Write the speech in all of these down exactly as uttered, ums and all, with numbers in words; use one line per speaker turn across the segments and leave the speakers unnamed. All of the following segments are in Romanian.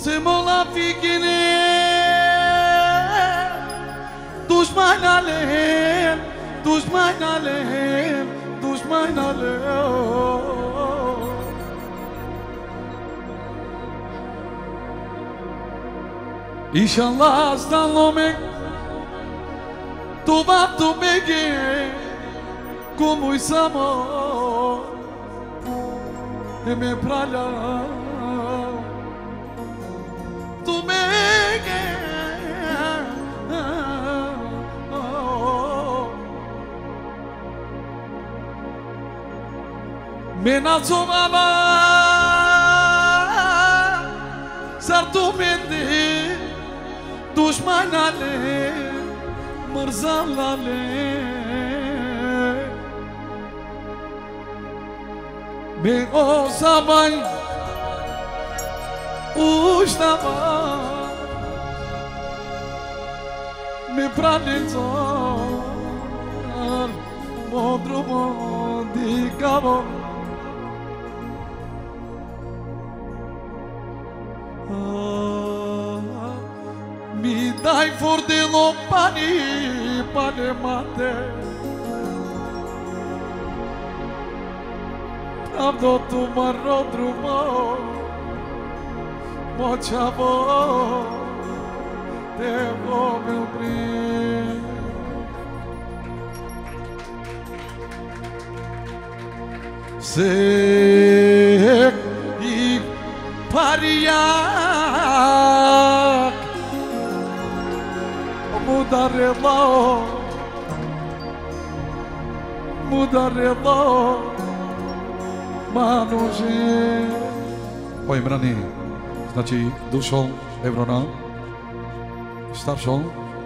mola fikine Düşman alem Düşman alem Düşman alem İnşallah aslan lomek Tu va tu bege Como is amor E me pra lá Tu bege Me nasomava Sartu mende Düşman alem Mırzal alem Me o sabay Uştava Me pranetar Modrumo di cavo Mi dai fordelo pani pane mate Pravdo tu marro drumo Mochavo Devo meu brin Se i paria Muda rıza Muda rıza Manuży Powiem rany Znaczy duszą Evrona Starszą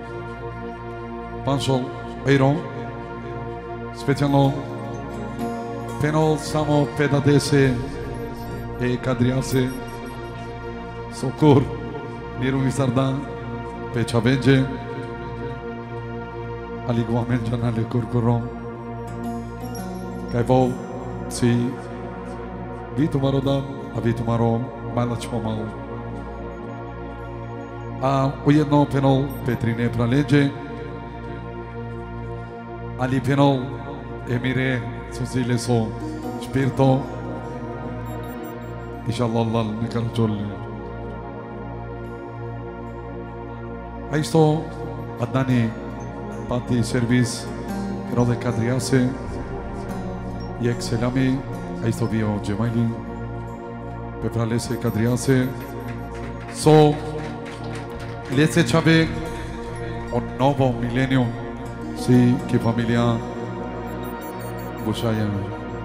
Panszą Ejrą Specjalną Penol samo pedadese E cadriase Socor Miru Misardan Pecha Venge Aliguamente janale curcurom Caivo si Vitu marodam A vitu marom Malać pomal A ujedno penol Petrine pralege Ali penol Emire Suzile so Spirito İnşallah Allah ne karacol Aisto Adnani Pati servis Rode Cadriase Iek Selami Aisto Vio Gemaili Pepralese Cadriase So Lese Chave Un novo millennium Si che familia Bushaya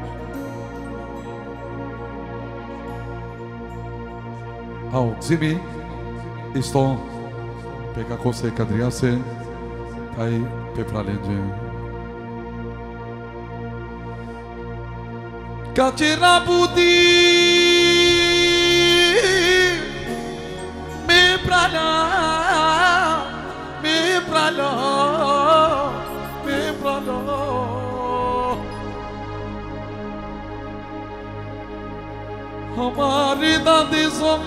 Au Zimi Isto Pecacose Cadriase Ai Pepralenge Cacera Budi Me prala Me prala Me prala Hamari dadi som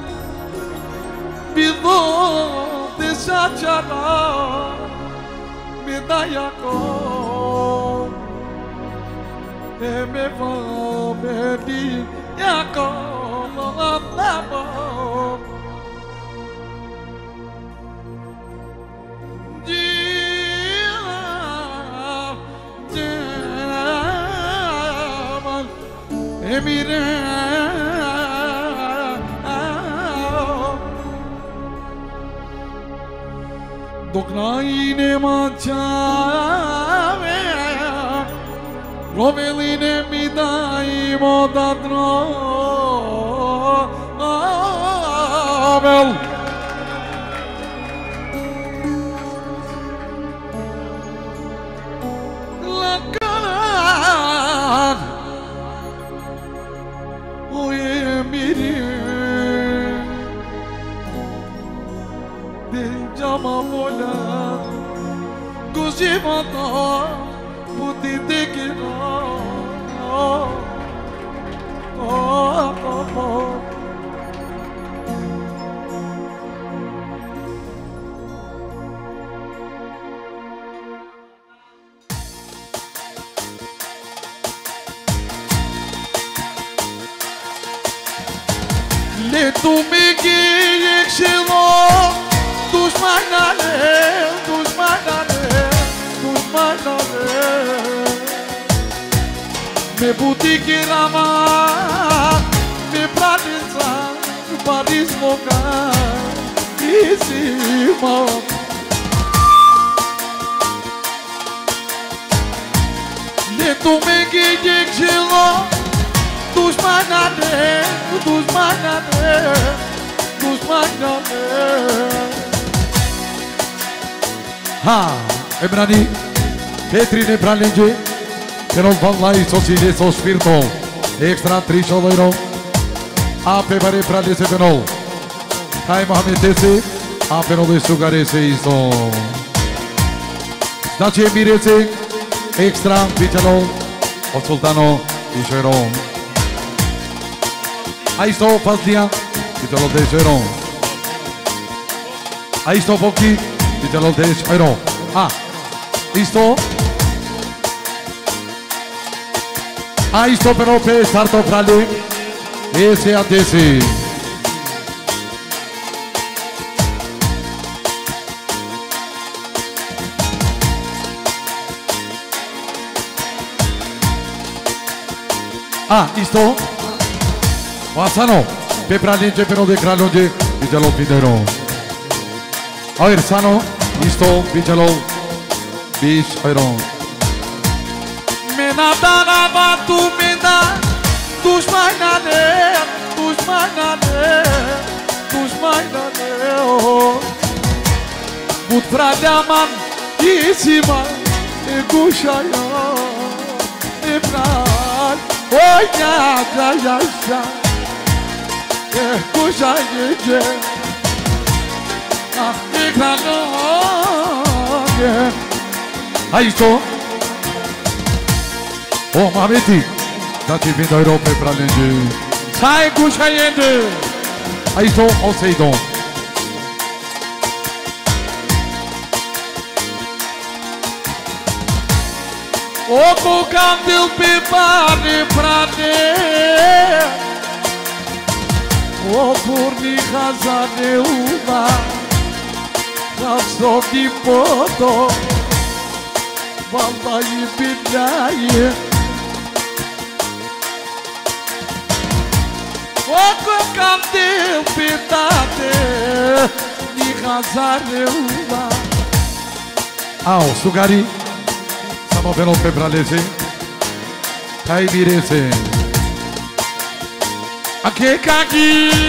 Bido Desha chara Medaya ko E me va me di ya ko Namo Jia Jamal Emire Doknaine manchave Roveline mi dai modadro Abel Lakan Oye miri De jama bola Guzimata Puti dekina Oh Oh Oh tu me ghiexilo dușmanale, dușmanale, dușmanale. Me butiki rama, me pratința, Paris moca, isima. De tu me ghiexilo dușmanale, dușmanale, dușmanale. Ha, Ebrani, Petri ne pralinge, che non va mai sociale so spirito, extra triscio vero, a pepare pralese penol, hai Mohamedese, a penol de sugarese isto. Znači mirese, extra pichalo, od sultano i šerom. A isto Fazlija, pitalo de šerom. A isto Boki, pitalo de šerom. A, isto. A isto però per starto fra lì. E se addesi. Ah, isto? Wasano, pe pralinge pe no de kralonge, videlo pidero. Air sano, isto, videlo, bis iron. Mena dana va tu mena, dușmanale, dușmanale, dușmanale. But fradea man, isima, e gușaia, e frad. Oi, ja, ja, ja, ja. E cușa gece. Ah, e granoghe. Aici o. O, Mameti. Dați vin de Europa pra lenge. Sai cușa yende. Aici o, o să-i dom. O cu candil pe pane prane, o burni hazane uma, Kapso di poto, vallahi billahi. O cu candil pe tate, ni hazane uma. Au, sugari. Samo velo pe bralese, tai mirese. Ake kaki,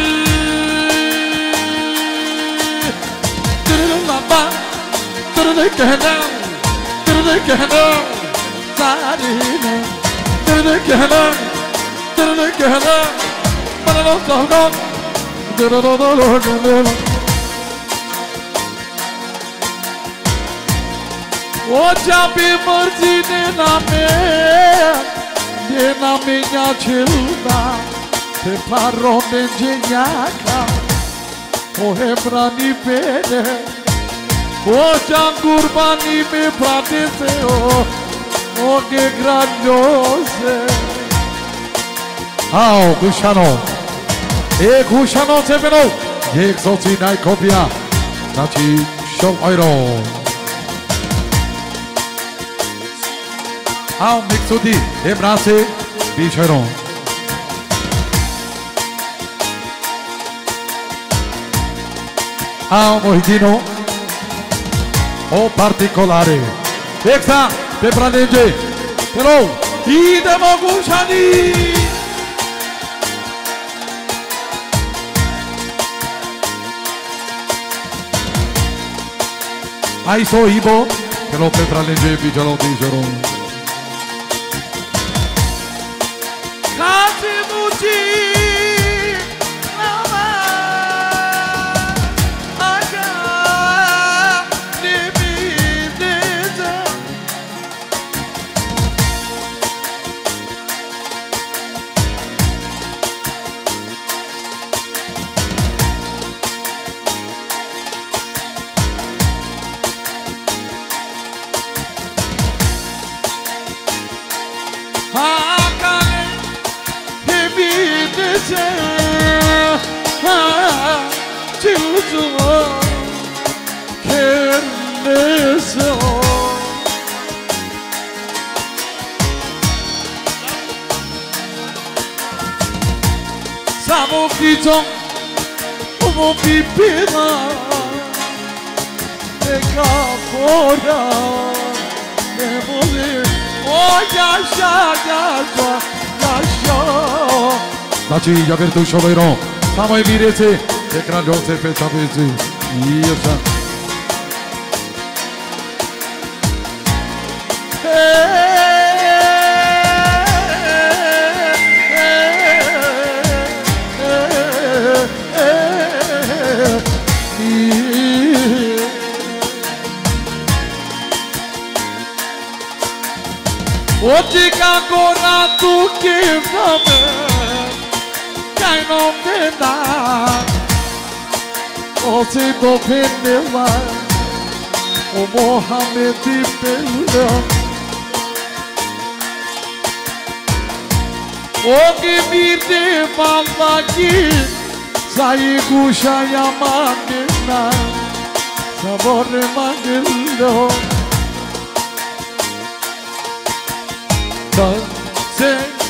tirul lamba, tirul kehna, tirul kehna, zarine, tirul kehna, tirul kehna, paralo salgon, tirul dolor. O ceapi mărții de name, de namenea celda, pe paro de geniaca, o hebrani pene, o ceangurbani me pratese, o, o che grandiose. Au, Gușano, e Gușano se veno, e exoții n-ai copia, znači šov euro. Au mixudi, embrase, bicheron. Au mohitino, o particolare. Extra, pe pralinge, pero, idemo Gușani. Ai so ibo, pero pe pralinge, bicheron, bicheron. Ito Umo pipira Eka kora Nemoli O yaşa yaşa yaşa Znači ja vertu šovejro Samo je vidjeti Ekran ljoce peca vezi Iša Oggi ancora tu che fa me Che non mi dà O se do pendeva O Mohammed di bello O che mi demanda chi Sai cuscia yamanina Sabore mangello Se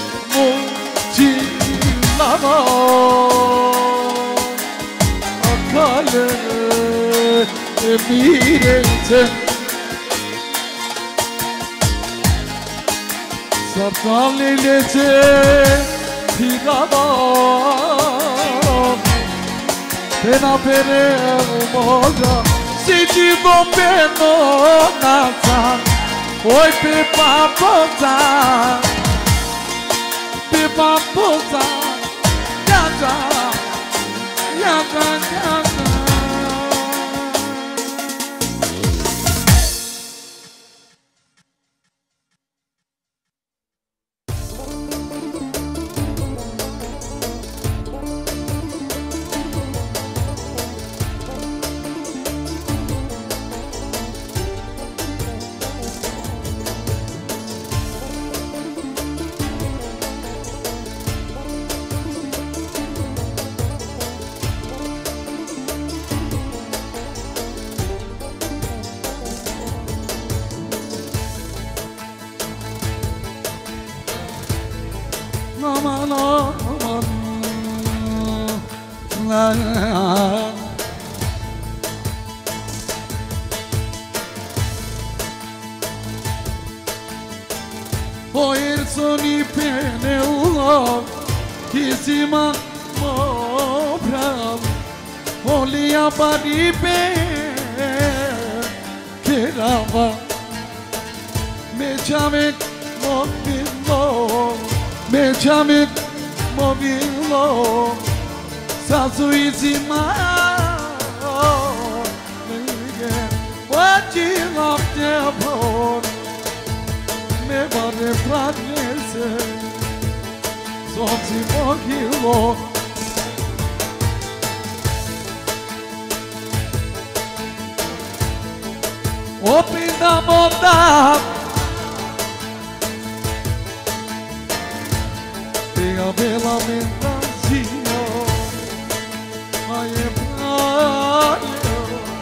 mucilama Akale emirete Sartalilete Pirama Pena pere umoja Si cibo peno nata Oi pipa poza Pipa poza Yaza Yaza Yaza Poersoni penello Kisima mo prav Olia paribe Kerava Me chamek mobilo Me chamek mobilo Sazu izima What you love their board Me vare pragnese Sonci mogilo Opina moda Pega bela mentanzio Ai e praio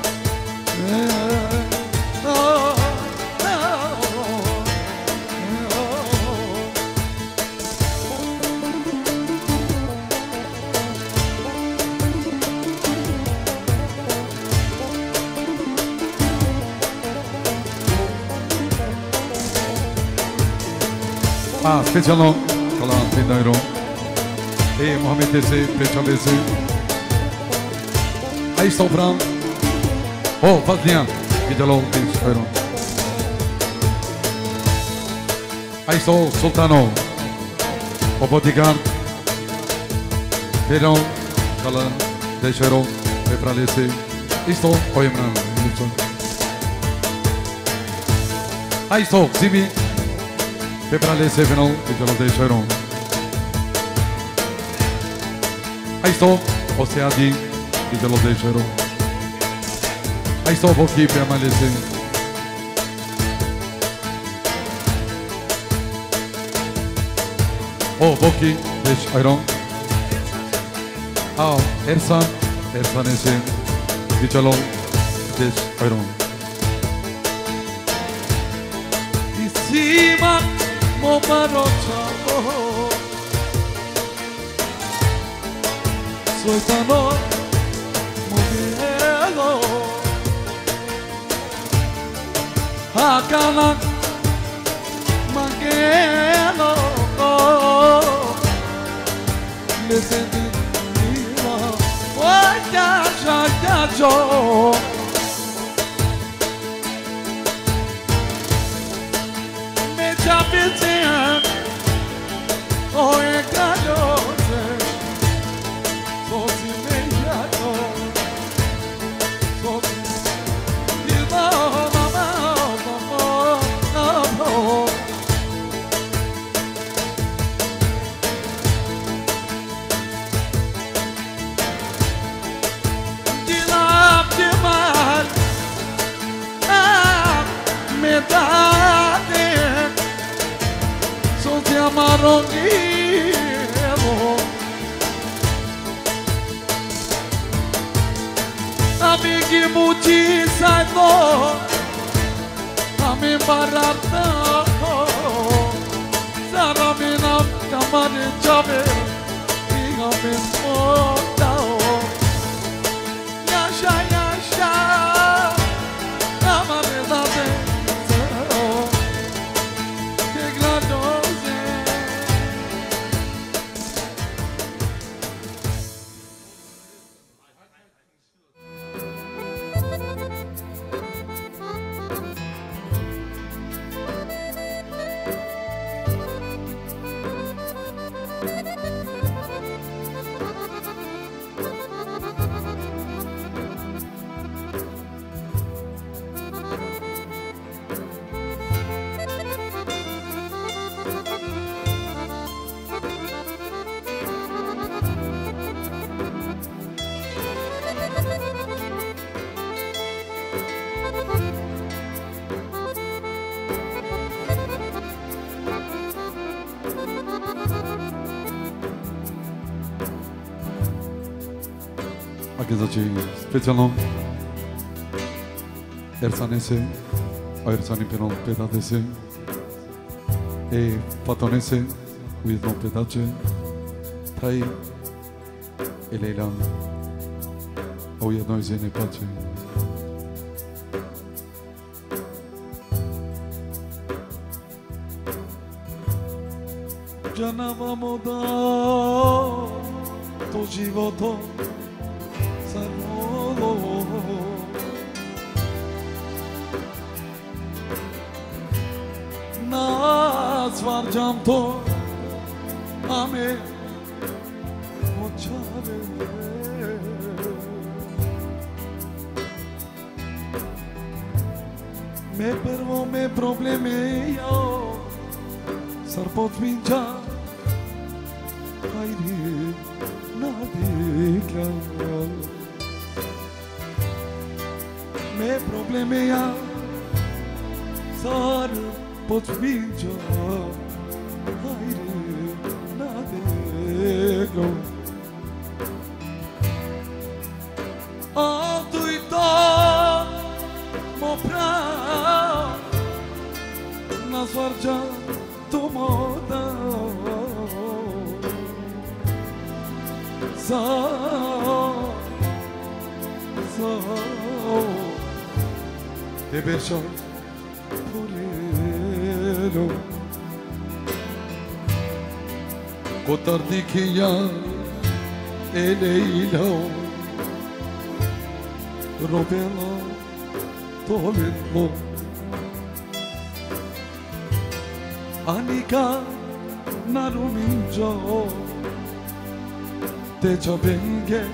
Ah, spécialement pour la Pédairo et Mohamed Tessé, Pécha Bessé. Aí estão Bram. Oh, faz bien. Vidalon, Pécha. Aí estão Sultano. O Bodyguard. Pedro, Kalan, Deixeiro, Pepralese. Estão, Oyemran, Nilsson. Aí estão, Zimi. Pepralese, Venol, Vidalon, Deixeiro. Aí estão, Oceadi, Vidalon, Deixeiro. Aí estão, Boki, Pemalese. Oh, Boki, Deixeiro. Ah, Ersan, Ersan ese, Vidalon, Deixeiro. Cima, mo marochavo Soitano Movielo Hakana Mangelo Listen to me What does I do? Me chapitien Oh, e cagliose Soti megliato Soti Il no, no, no, no, no, no Di là, di mal Ah, metade Soti amaronghi Amighi muci sai no Ami barata Sara mina kamane jabe Iga min mota Yasha yasha Amane date Que gradose Agăzaci specijalno Ersanese Aersani penon pedadese E patonese Uidnon pedace Tai Eleila Oia noi zene pace Janava moda To životo Nazvarjam to ame mochave Me pervo me probleme yo Sar pot vinja Hayri nadikla Me probleme ya Sar pot vinja Hayri nadikla Altuita mo pra Na svarja tu moda Sa Sa Te beso Purelo Kotardikiya Eleilo Robelo Tolelo Anika Naruminjo Te chabenge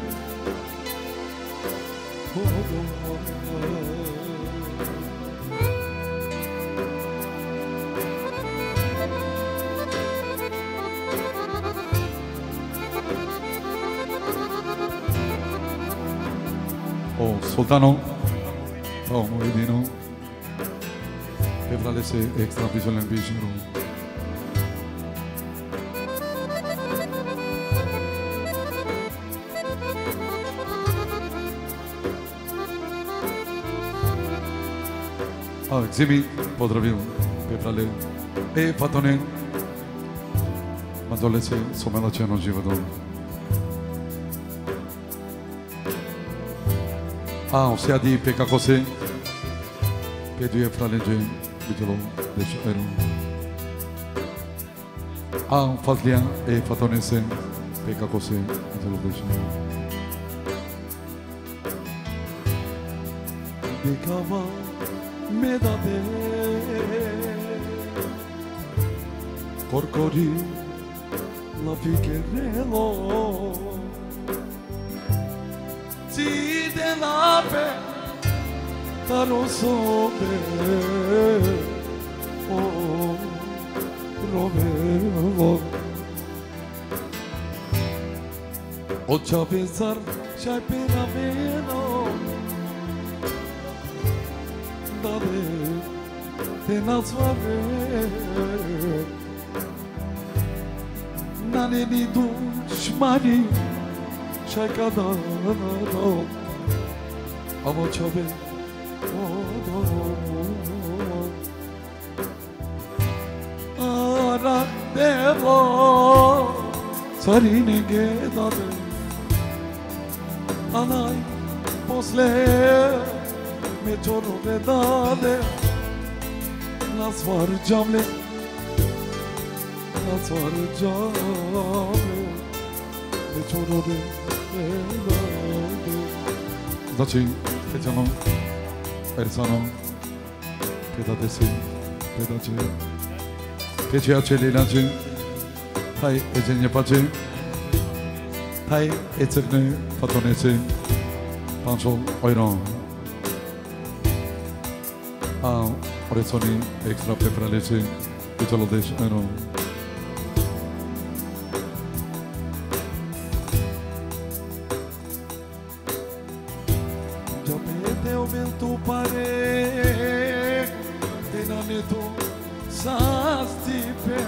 Oh, Sultano Oh, Moedino Evra lese extra visual ambition Oh, Zimi, pozdravil Peprale E Fatone Mandole se somela ceno živodom Ah, on s'est dit P K Kosé. P deux Fralenge, Vitolo, Deschero. Ah, Fazlian et Fatonesen, P K Kosé, Vitolo Deschero.
Bekava medade Corcori la ficherelo Si de la pe Taroso be Oh Roberto Ocha pensar Shai pena meno Te nazvare Naneni dușmani Și-ai cadano Amo çabe Arak devo Sarine gedade Anay posle Me çoru vedade Nas var camle Nas var camle Me çoru vedade
Znači, Pećano, Ersano, Pedadesi, Pedace, Pećeače Lilače, Taj Eđenje Pače, Taj Ecevne Fatonese, Pančol Ojron. A Oreconi extra preferalece, Vitolo Deschero.
Vento pare Te naneto sastipe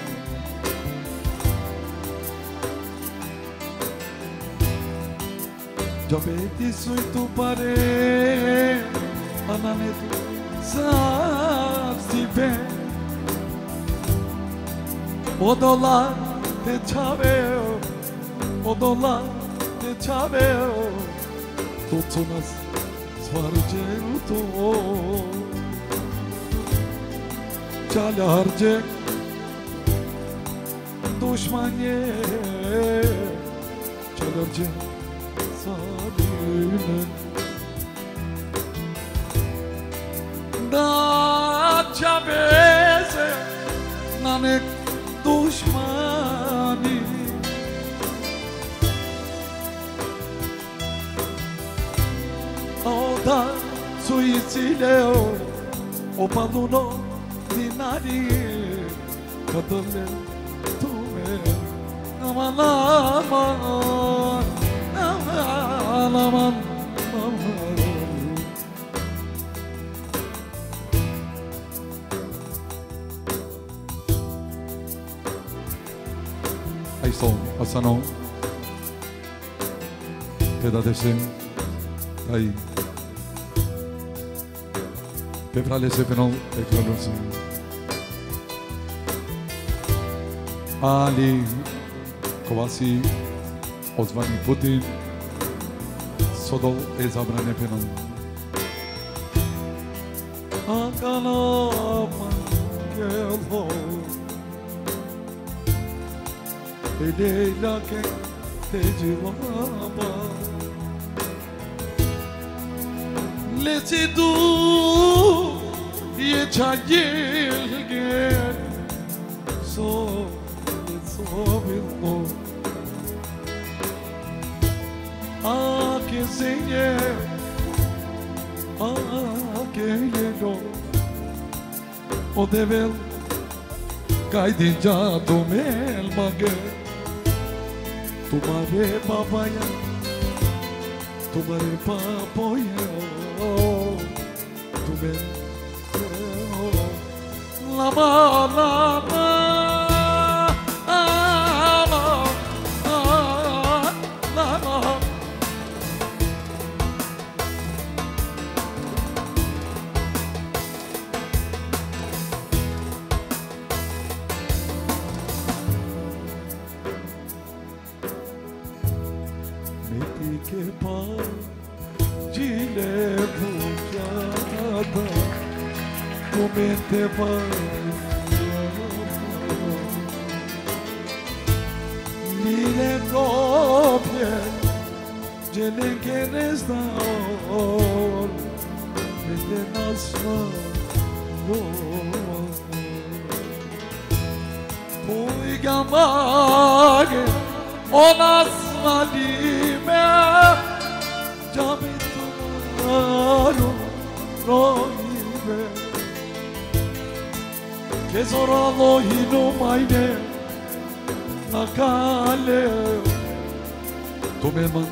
Giapeti sui tu pare Ananeto sastipe O dolar te chaveo O dolar te chaveo Tutto nas Svarceruto Çalarcek Düşmanye Çalarcek Sarıne Da çabeze Nanek düşmani Da suicileo O paluno dinari Kadale tume Aman aman Aman aman
Aí estão, Asano, Pedadesi, aí. Pepralese penal ekranırsın. Ali Kovasi Ozvani Putin Sodol e zabrane penal.
Ankanam gelo Edeyla ke tecvaba Lesi du ye çayilge so so bilmo a que senye a que yelo o devel kaydinca domel mage tumare babaya tumare papoya tume lama lama lama lama meti ke pa Gile bucata come te pare Mille copie Gele che resta E te nasma Poi gamage O nasma di me Già mi trovarono Roive Che soralo hino maine Nakale
Tu me man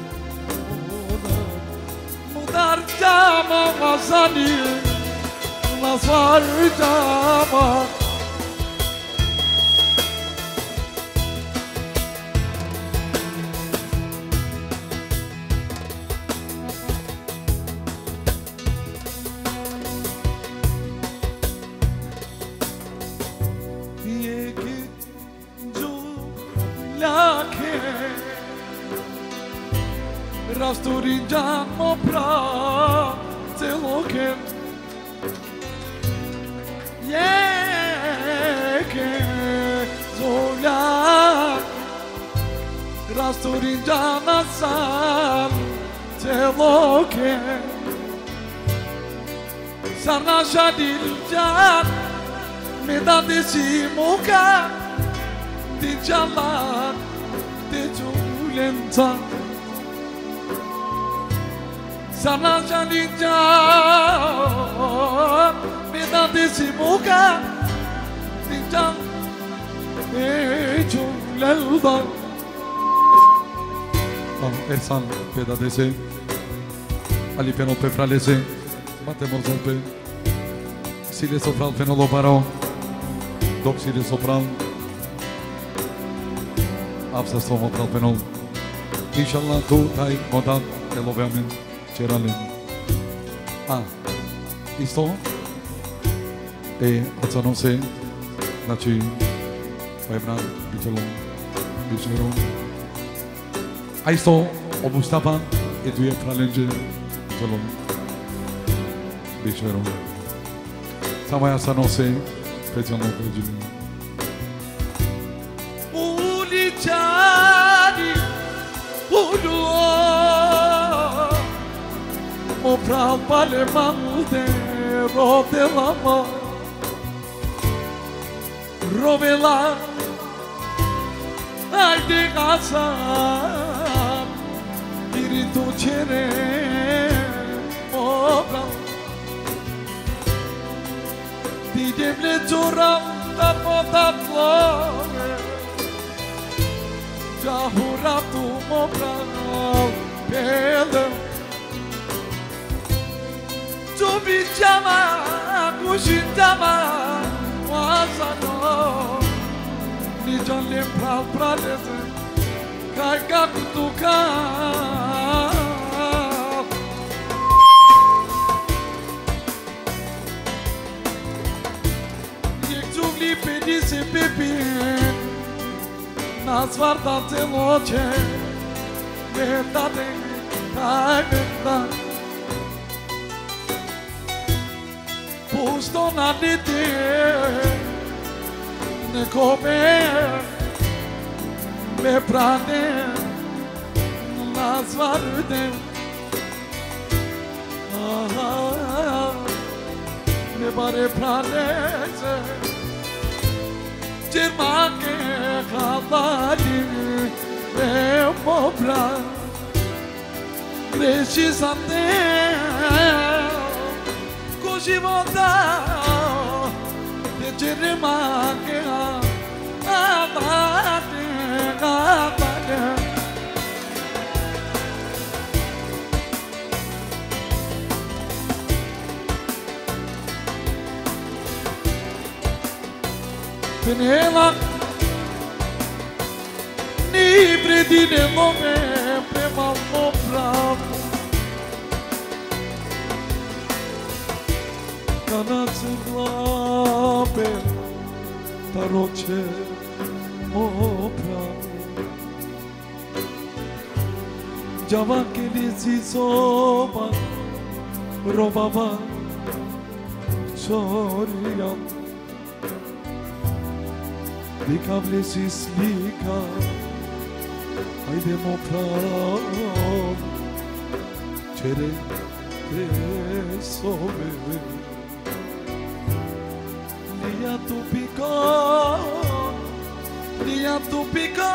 Mudar jama masani Nasvar jama Rasturinjan mo pra celoken Yeke zola Rasturinjan asan celoken Sana şadilcan Medadesi muka Dijalan Dijulentan Sana şadilcan Medadesi muka Dijalan Dijulentan
Ersan pedadese Ali penol pe fralese Mate morzol pe Sile sopral penolo baro Dop sile sopral Apsa sto mopral penol Inshallah tu taj modan Eloveamen Ceralen Ah Isto E ața non se Znači Vaibran Bichelon Bichero A isto o Mustafa E duje pralenđe Bichelon Bichero Samo ja sa nose Specijalno pređenje
Uličani Ulo Mopral pale malte Rote lama Rovela Haydi kasam Biri tu çere Mopral Didemle çoram Tatmo tatlo Jahuratu mopral Pele Tubi jama Kushintama Wasano Nijan lempral pradese Kayka kutuka Yekjuvli pedi se pepin Nasvarda teloce Verdade Kaimenda Pusto na dite Ne come Me prane Nasvarde Me bare praneze Cermake Kavali Me mopra Greši sante Koživota Te cermake Avate Avate Penela Ni predine lome Prema mopravo Kanatı glabe Taroce mopravo Javakeli zizoba Robaba Chorian Lika blesis lika Haydi mo prav Çere te sove Lia tu pika Lia tu pika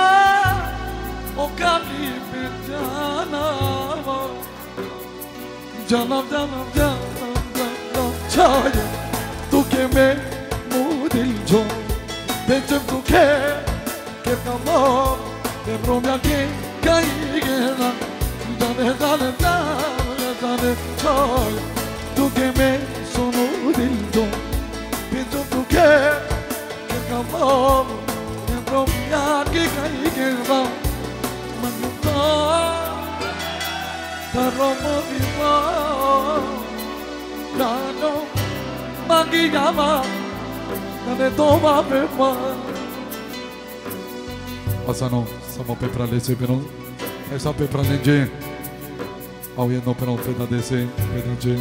O kami pe janava Janam janam janam janam Chaya tu ke me mudil jo Bencem tu ke ke kamo Ke bromya ke kai gena Jane jane jane jane Chaya tu ke me sonu dil jo Bencem tu ke ke kamo Ke bromya ke kai gena Manuta Taromo viva Dano Magi yama Nane toma pepa
Asano Samo pepra lese pero Esa pepra lenje Aujedno pero peda dese Peda dje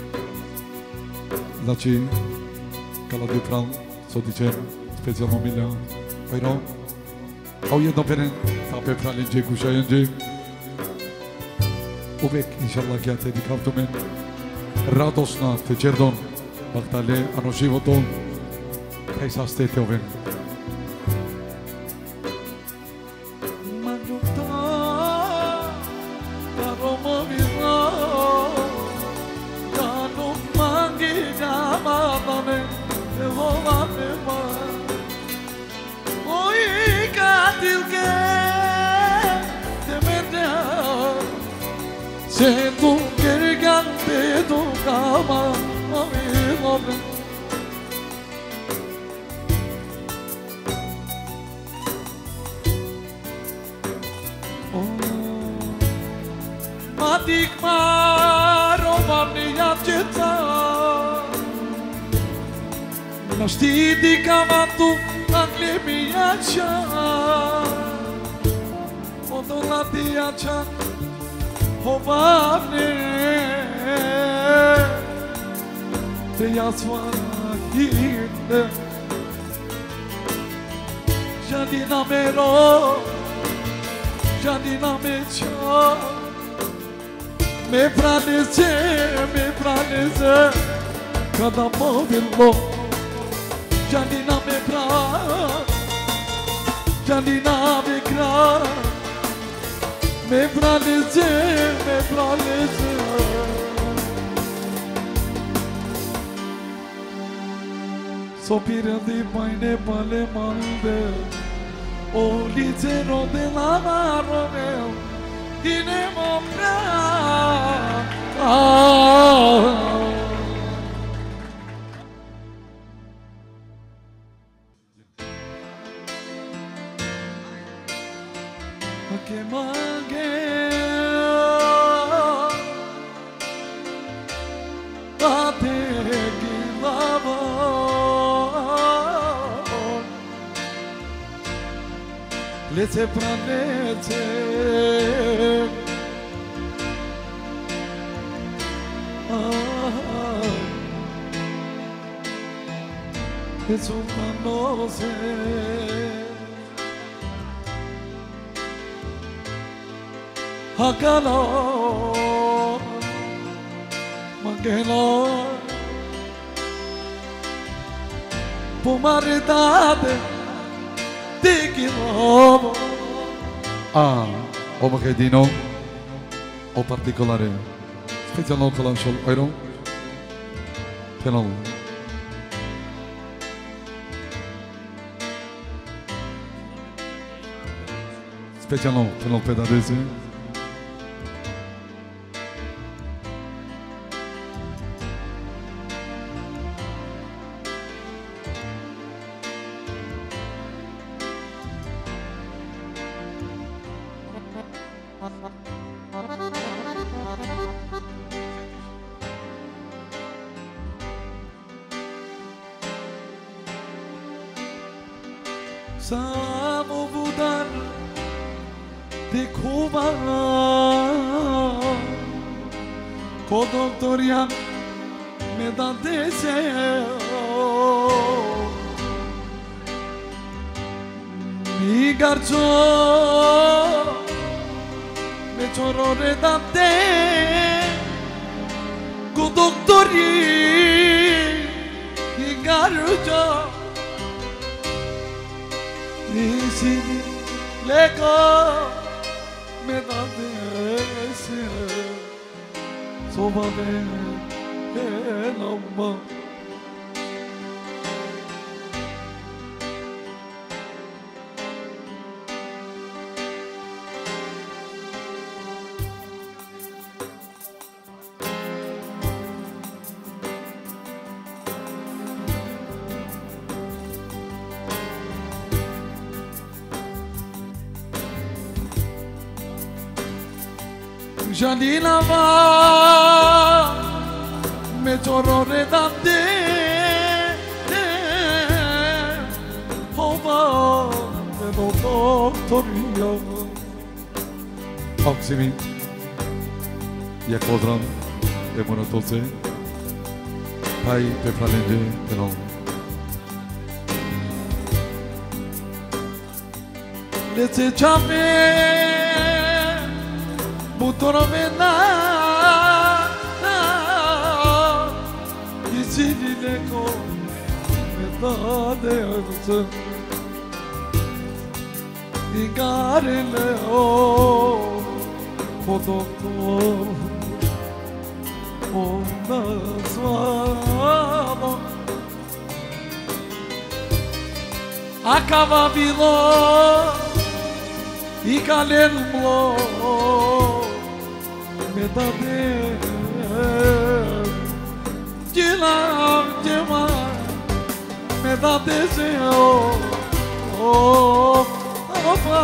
Znači Kala dupran Sodičen Specijalno milja Ojno Aujedno peren Ta pepra lenje Kuša lenje Uvek, inshallah, ќе те дикавтуме радосна вечердон, бахтале, ано животон, кај са стете овен.
Se tu kergan te tu kama ami hobe Matik maro vamni jatjeta Nashtiti kamatu angli mi jacha Odolati jacha Hovavne Te jasvahine Jadina mero Jadina mecha Me praneze, me praneze Kada mobillo Jadina me pra Jadina me kra Me praleze, me praleze Sopire di paine pale malde O licero de la marrone Dine mopra Que mangue Ate que lava Lece pranete Es un manose Hakalo Mangelo Pumaridade Digilo
Ah, o magedino O particolare Specijalno kalanšol Ojno Penal Specijalno penal pedadeze
Samo budan de kuba Po doktor jam me dantese Mi garço me çorore dante Ku doktori Mi garço Mi sini leko me dantese Soba be elamba Janina va me çorore dante Hova me do doktoria
Aksimi Jak pozdrav je monotolce Taj pe pralenđe Enom
Lece čame Butorove na I sini neko me dade arță I garele o Po doktor O nazvamo Akava bilo I kalenmlo Me dade Cilam cema Me dade se o O Opa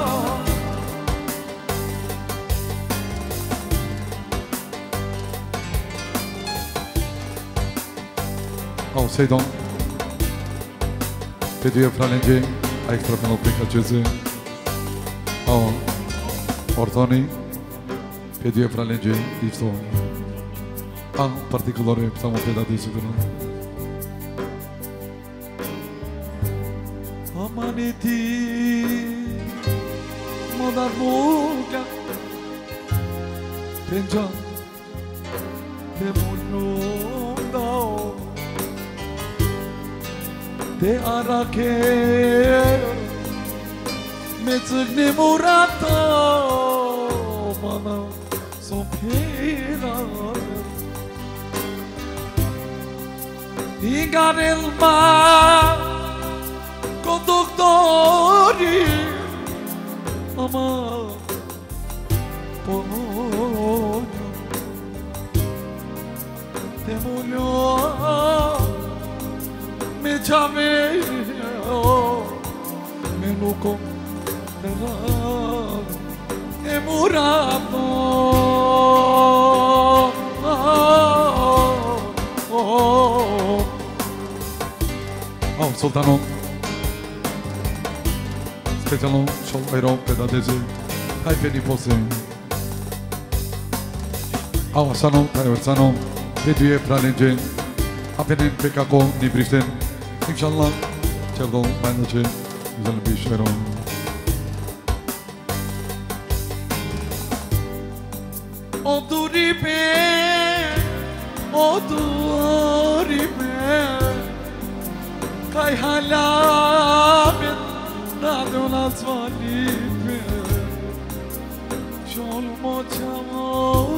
Au Sejdon Pe dy pralenđe A ekstra penal preka qëzë Au Ortoni Pe dy pralenđe Ifto A particolare Samo pe da disu të në
Amaniti Modar muka Penja Te mulunda Te arake Me cëgni murata Mana Sopira Ingarelma Con doktori Ama Polonja Te muljo Me qame Me nuko Me rado E murado
Au Sultano Specijalno šol aero pedadeze Taj peni pose Au Asano, taj Orsano Pe dy pralenđe A penen pe kako një brishten Inshallah Qërdo banda që Zëllë bish aero
O durime O durime Kaj halamin Nadu nazvalipe Shol mo qamo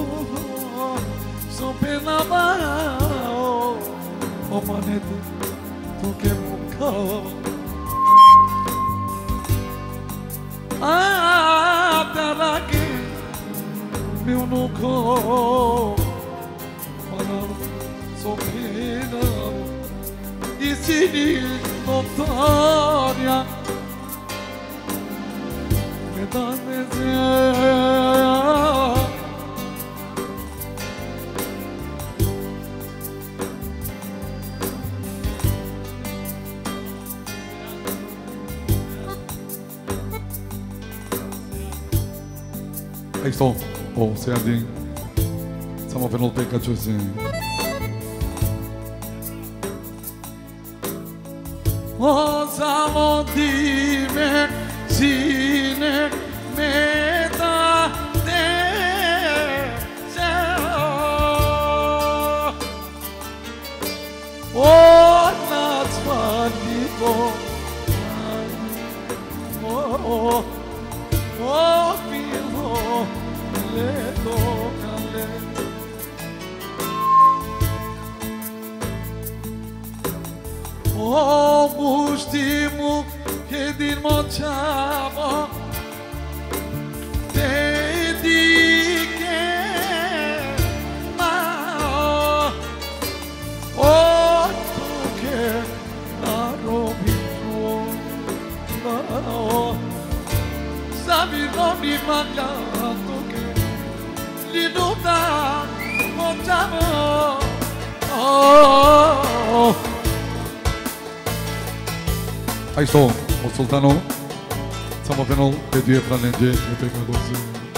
So pena mao O manete Tuke mu kao A tarake Mi unuko Mana So pena I sini doktorja Me dane zja
Ej sto, o, se janë din Sa Siamo per il peccato sì.
Osamo di me sine meta te oh nazvanito oh oh filo le tocale oh mustimu che dir mochamo te di che ma oh tu che la robi no sabi non mi manca tu che li duda mochamo oh
Aí estou, o sultano. Siamo per il pedido fra legge e peccato sì.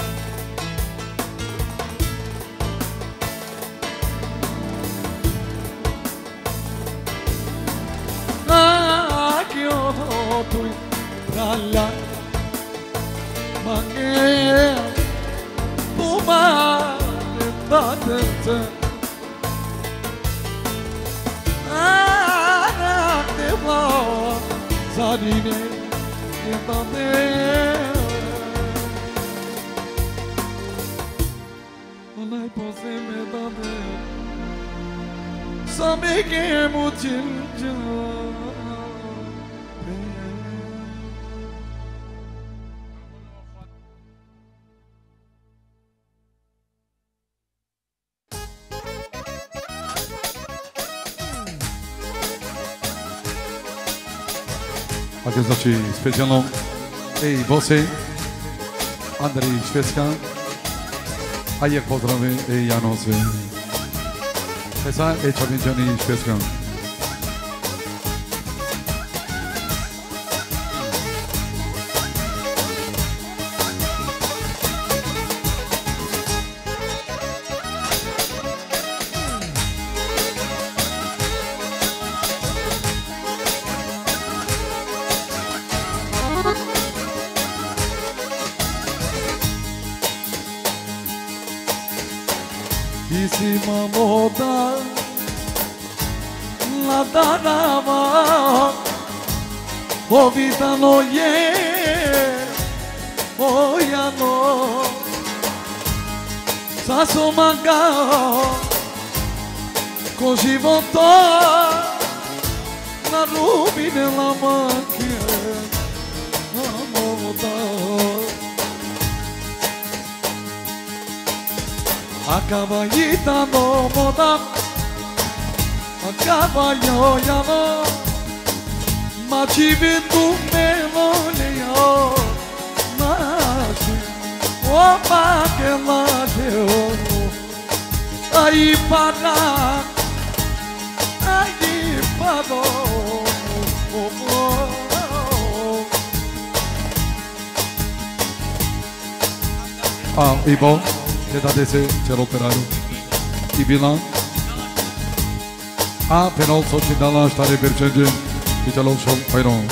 Ah, che ho tu tra la ma che puma da te ah te va Zadine entende Onai pose me dade Sabe que mutil ja
A to znaczy specjalną ej bossy Andrzej Szwedzka a jak pozdrawiam ej Janosy Esa ej Czabinczani Szwedzka
Isima moda la darava o vita no ye o ya no saso manga così volta la rubi nella macchina la moda a caballita no moda a caballo ya no ma ci vedo me lo leo ma si o ma che la deo ai para ai pado
Ah, Ibo che da dese ce l'operaio I bilan A penal soci dalla stare per cenge Che ce l'ho sol pairon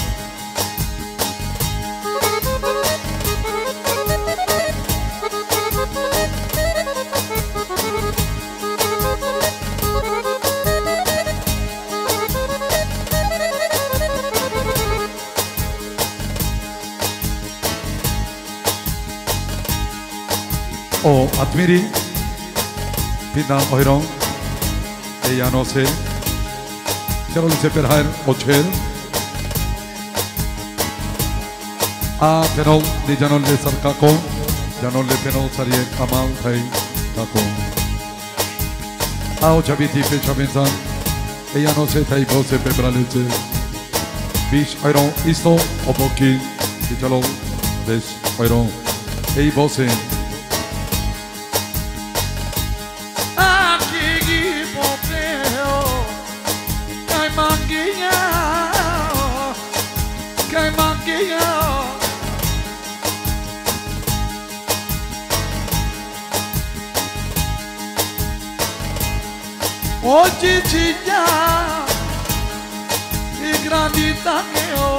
O admiri Pindan oyron E ya no sé Quiero dice per hair ocher A penol Ni janol le sarkako Janol le penol sarie kamal thai kako A o chabiti pe chabinsan E ya no sé thai bose pe braleche Bish oyron isto Oboki Ki chalo Des oyron E bose
oggi ci chiama e grandezza che ho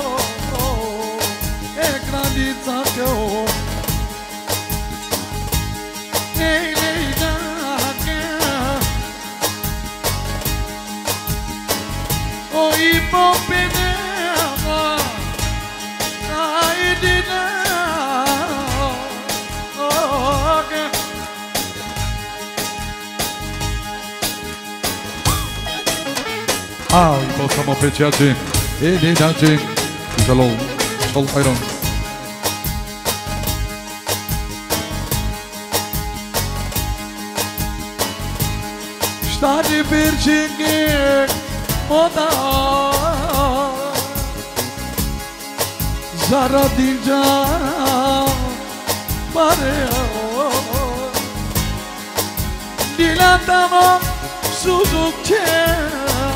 e grandezza che ho nei nei dake o i popene ai dina
Ah, i possiamo piacerci e di darci Shalom, Shalom Iron.
Sta di virgine moda Zara di già pareo Dilatamo su zucchero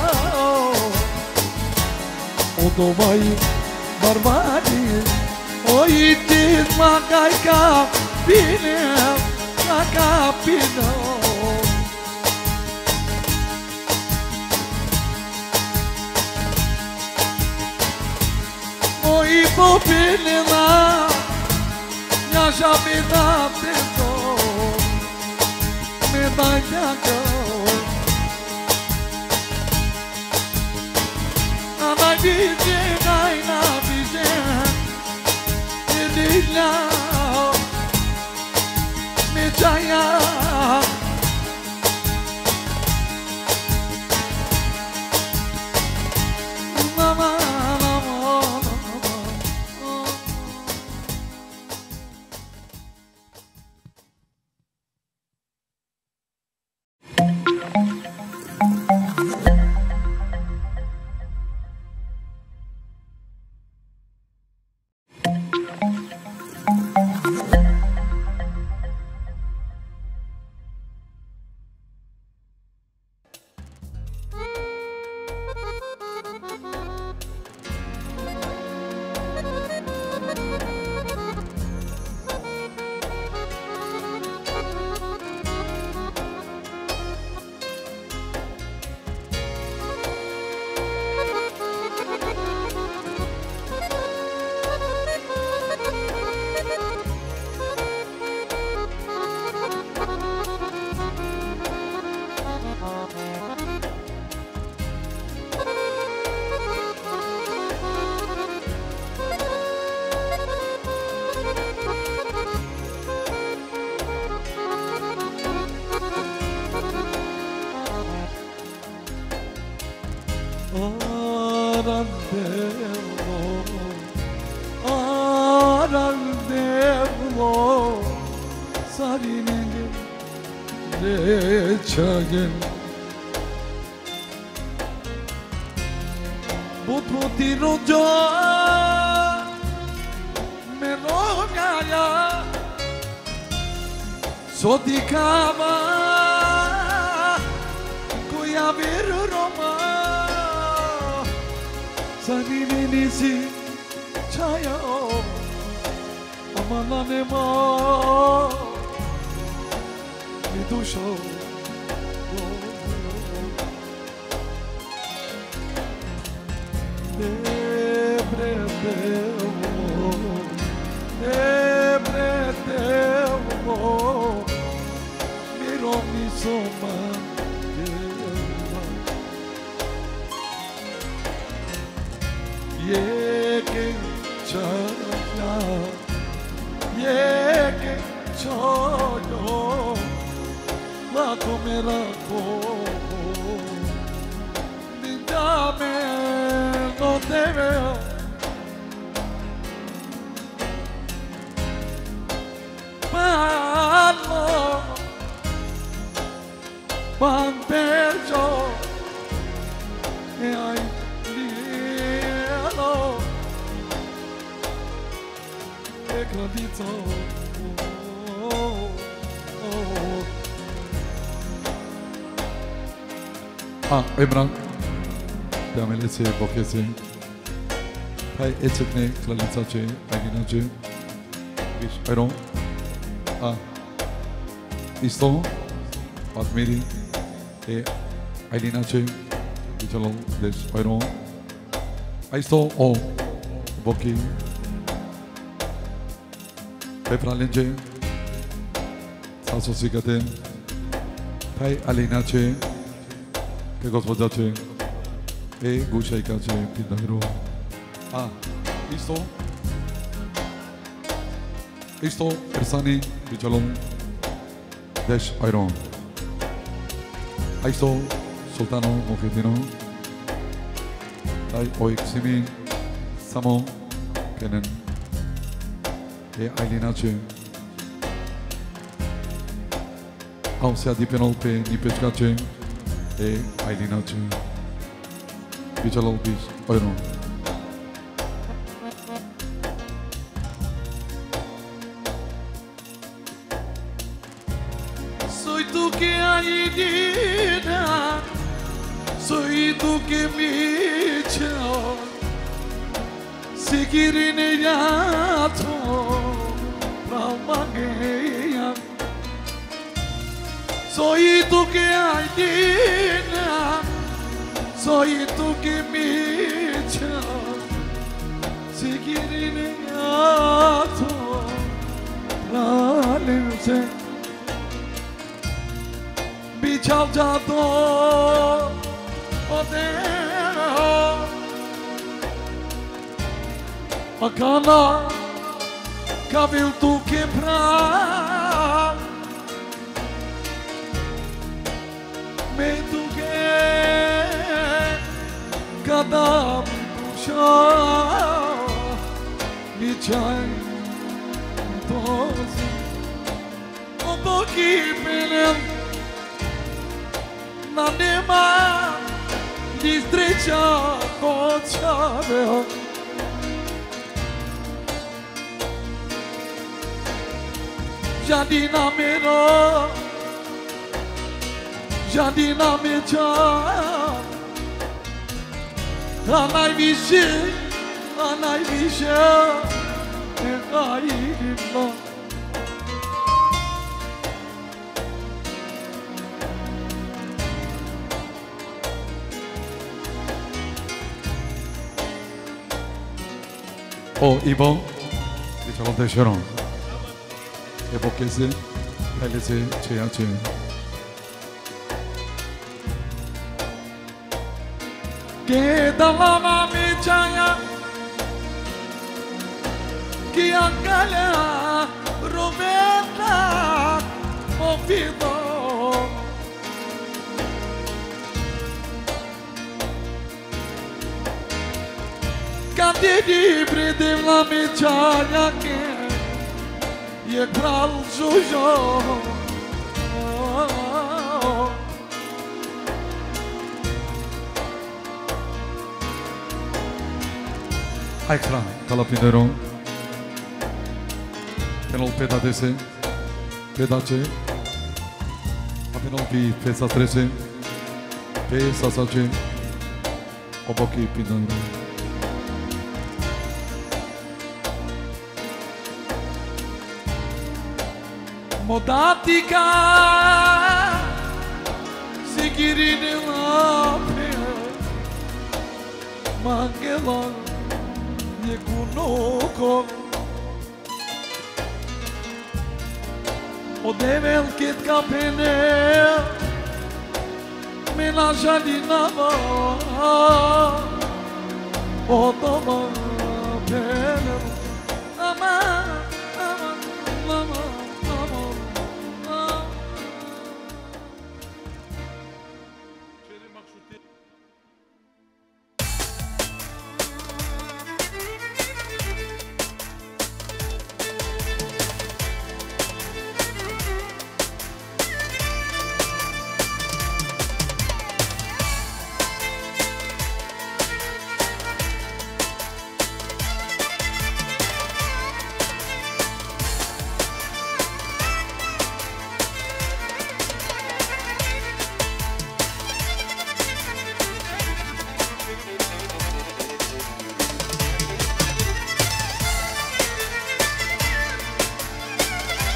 Odo vai barbari O itis magai capine La capino O i popili la Mia sciamita tento Me dai bianco Ana dice dai na dice E di là Me giaia Mama Sodicava Cuia viru Roma Sanini nisi Chaya Amana nema Vidusho Debre Devo Debre Devo Mi soma ye ke chaya ye ke choyo la comera ko dame no te veo Palo Pan perciò e ai lielo e gradito oh, oh.
Ah, Ebran Piamele se bokese Hai etekne klalica ce Agina ce Gish Iron Ah Isto Admiri E Ailinace, Dicelul, deci, Oiron. Aisto, o, Bochi. Pe Pralenge, s-a sosit către Pai Alinace, pe gospodace, e Gușaicace, Pidairu. A, isto, isto, Ersani, Dicelul, deci, Oiron. Aisto, Sultano, Mojetino, Tai Oiximi, Samo, Kenen, e Ailinace. Au se adipenol pe Nipescace, e Ailinace. Dicelul, bis, Oiron.
Soy tú que Ailina, soy tú que me echas, sikirine yato, ramageya. Soy tú que Ailina, soy tú que me echas, sikirine yato, raluse. Bichal jado odeo Akana kabil tu quebrar Me tu que cada puxa Bichal tozi Oto ki pelem Na nema distreća kočave Jadi namero Jadi nameća A najviše A najviše Neka idemo
O, Ivo, Dicelul de Șeron. Evocheze, haileze, ceea ce...
Queda la mamichaya Que angala Roberta Movido Candidi Pridem la michaya Que E pral jujo
Extra, Calapinero. Penal peda dese. Pedace. Apenal pi pesa trece. Pesa sace. Oboki Pinero.
Modatica Sigirine lape Mangela Yekunoko O devel kit kapene Menaja di nava O toma pene Ama Ama Ama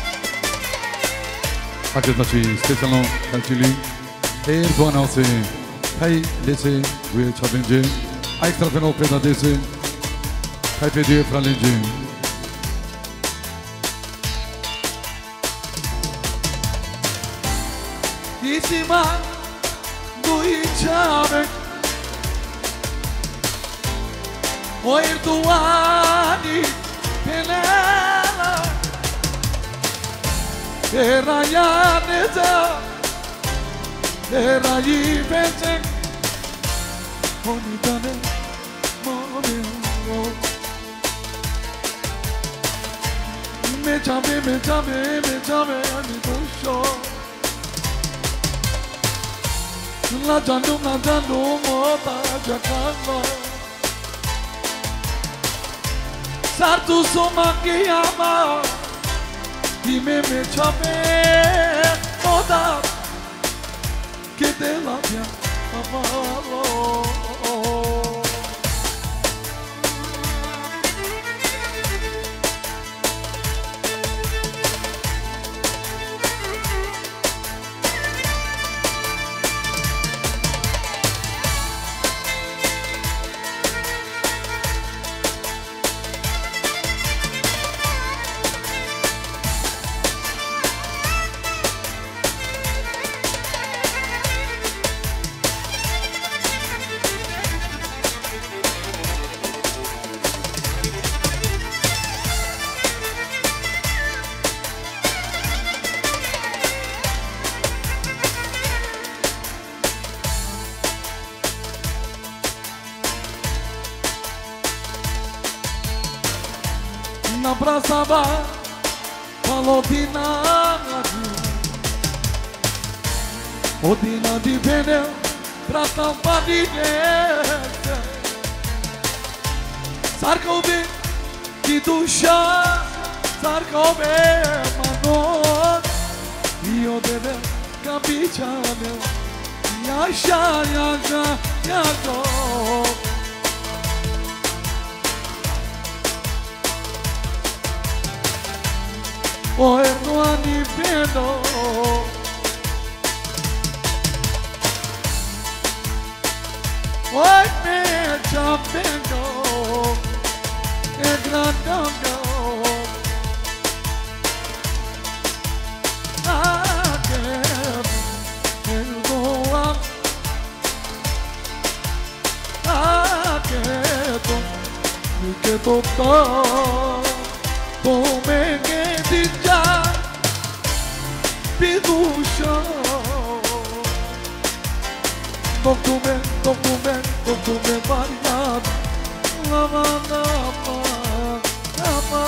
Haideți, znači, specijalno, Kalčili, Erdoğan Alsi, Hey, listen, we're challenging. Extra final penalty. Hey, video challenging.
Isima duichame Oir tuani pelela Era ya neza Era yi bente Onitane momento Me chame me chame me chame ani dusho La jandu na jandu mota jakalo Sartu soma kiyama Dime me chame moda Que te la via amalo Na praça va Palotina Odina di bene Praça va di bene Sarkobe Di dusha Sarkobe Manon Io deve capiciare Yasha yasha yasha O erdoani pendo Oi me chapendo E grandando Ake perdoa Ake to Me que total Tome que dicha Piducha Dokumen, dokumen, dokumen variat Lama, lama, lama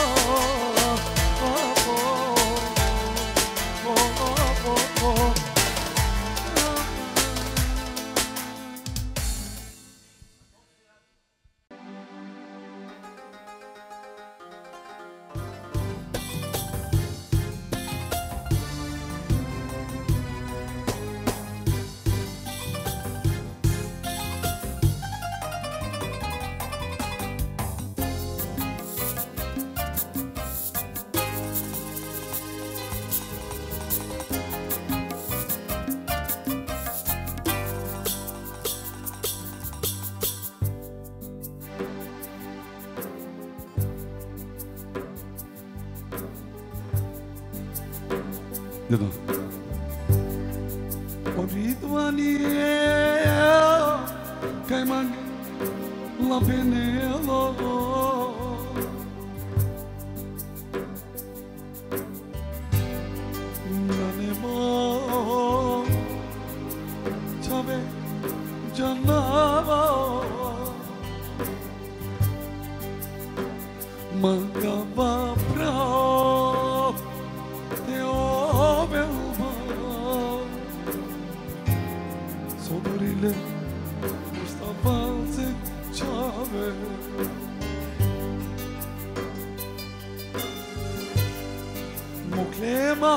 Dito.
Oridwani kay mag lapenelo Nanemo chabe janava Magava pra Teo belva Sodorile Mustafa se chave Muklema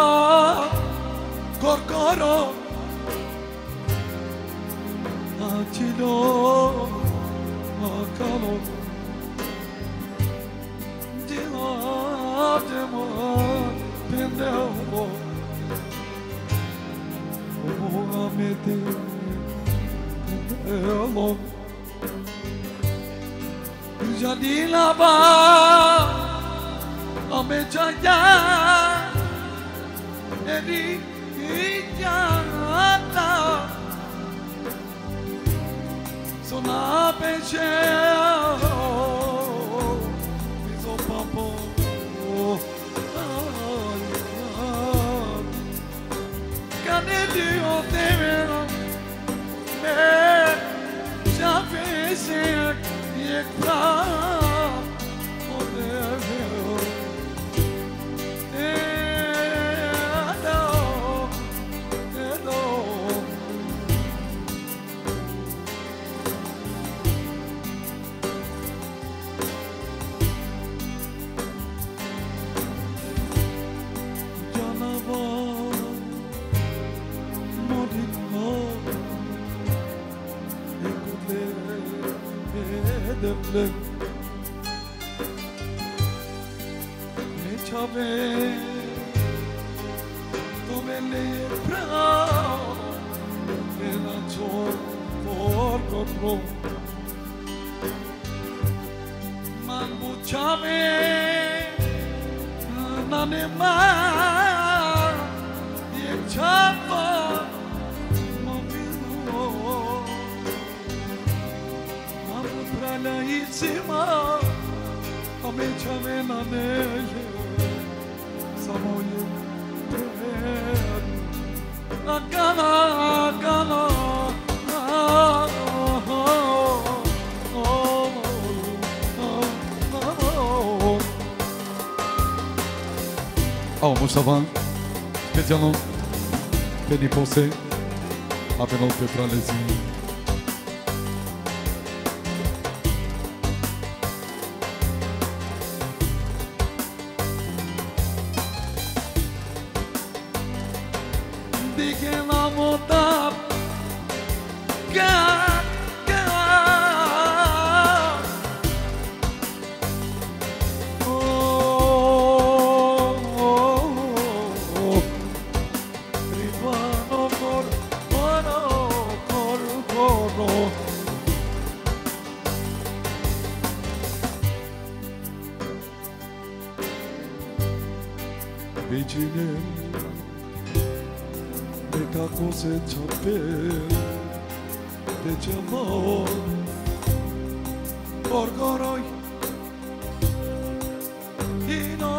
Korkoro Achilo Akalo Demo Pendeo O amete Jadi laba ame jaya edi ijata sona peche miso papo canedi o temero me javese yekra Me chave tu me le pra e la chor por cotro man bu chave na ne ma ye chava mo vivo man pra la isima ame chave na ne samoye Akana, akana,
Oh, Moustapha, spécialement, Penny Poncé, appelons Petra Lézy.
Vicine, me caco se ciape, de amor, orgoroi, y no,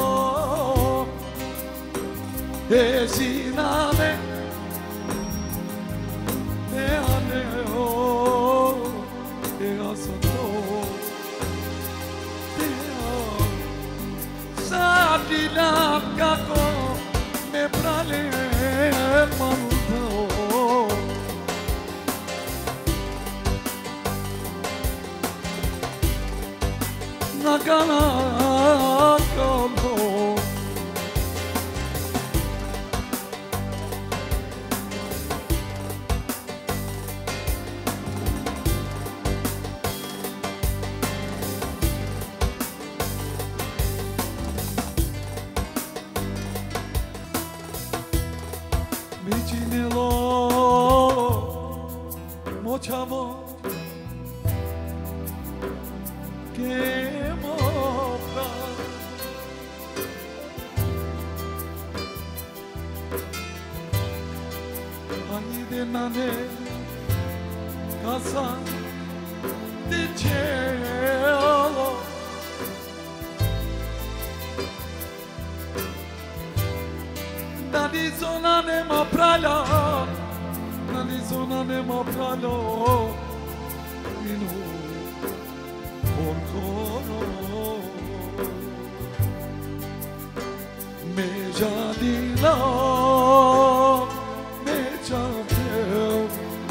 esiname, de aneo, de asanto, de sadina. Kako me prale manuto Nagana kono Vicino mochamo che mopra Ani de nane casa de cielo Nadi zona nema pralo, nadi zona nema pralo, inu porcoro, me jadila, me jadil.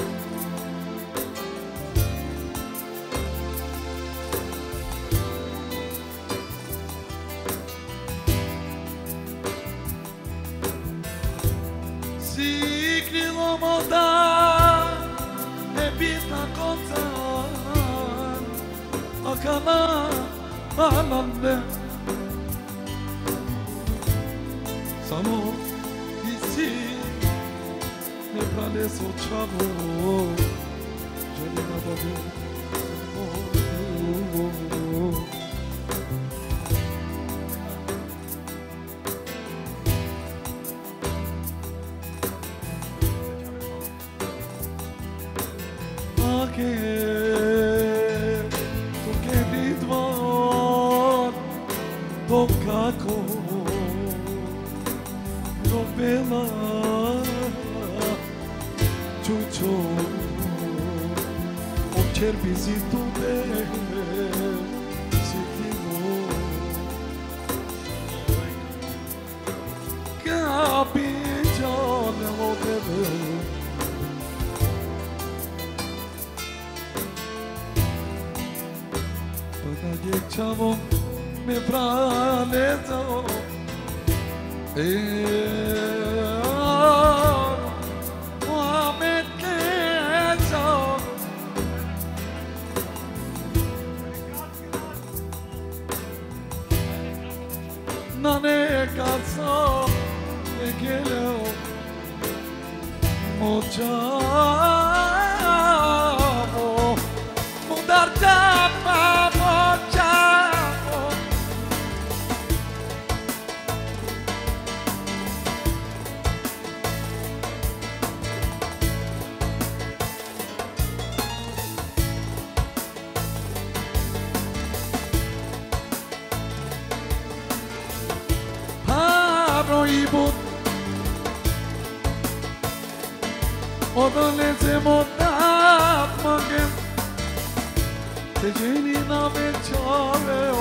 Moda e bitna konta akana anande samo isi me prale so chavo jeli na babu oh, oh, oh. Toccaco Novela Ciuccio Observisito de Sitino Capigione lo beve Pagadieciamo mi franezo e non è cazzo e che lo mociamo mudarciamo mociamo Ibut Odole se motat magem Te jeni na me chave o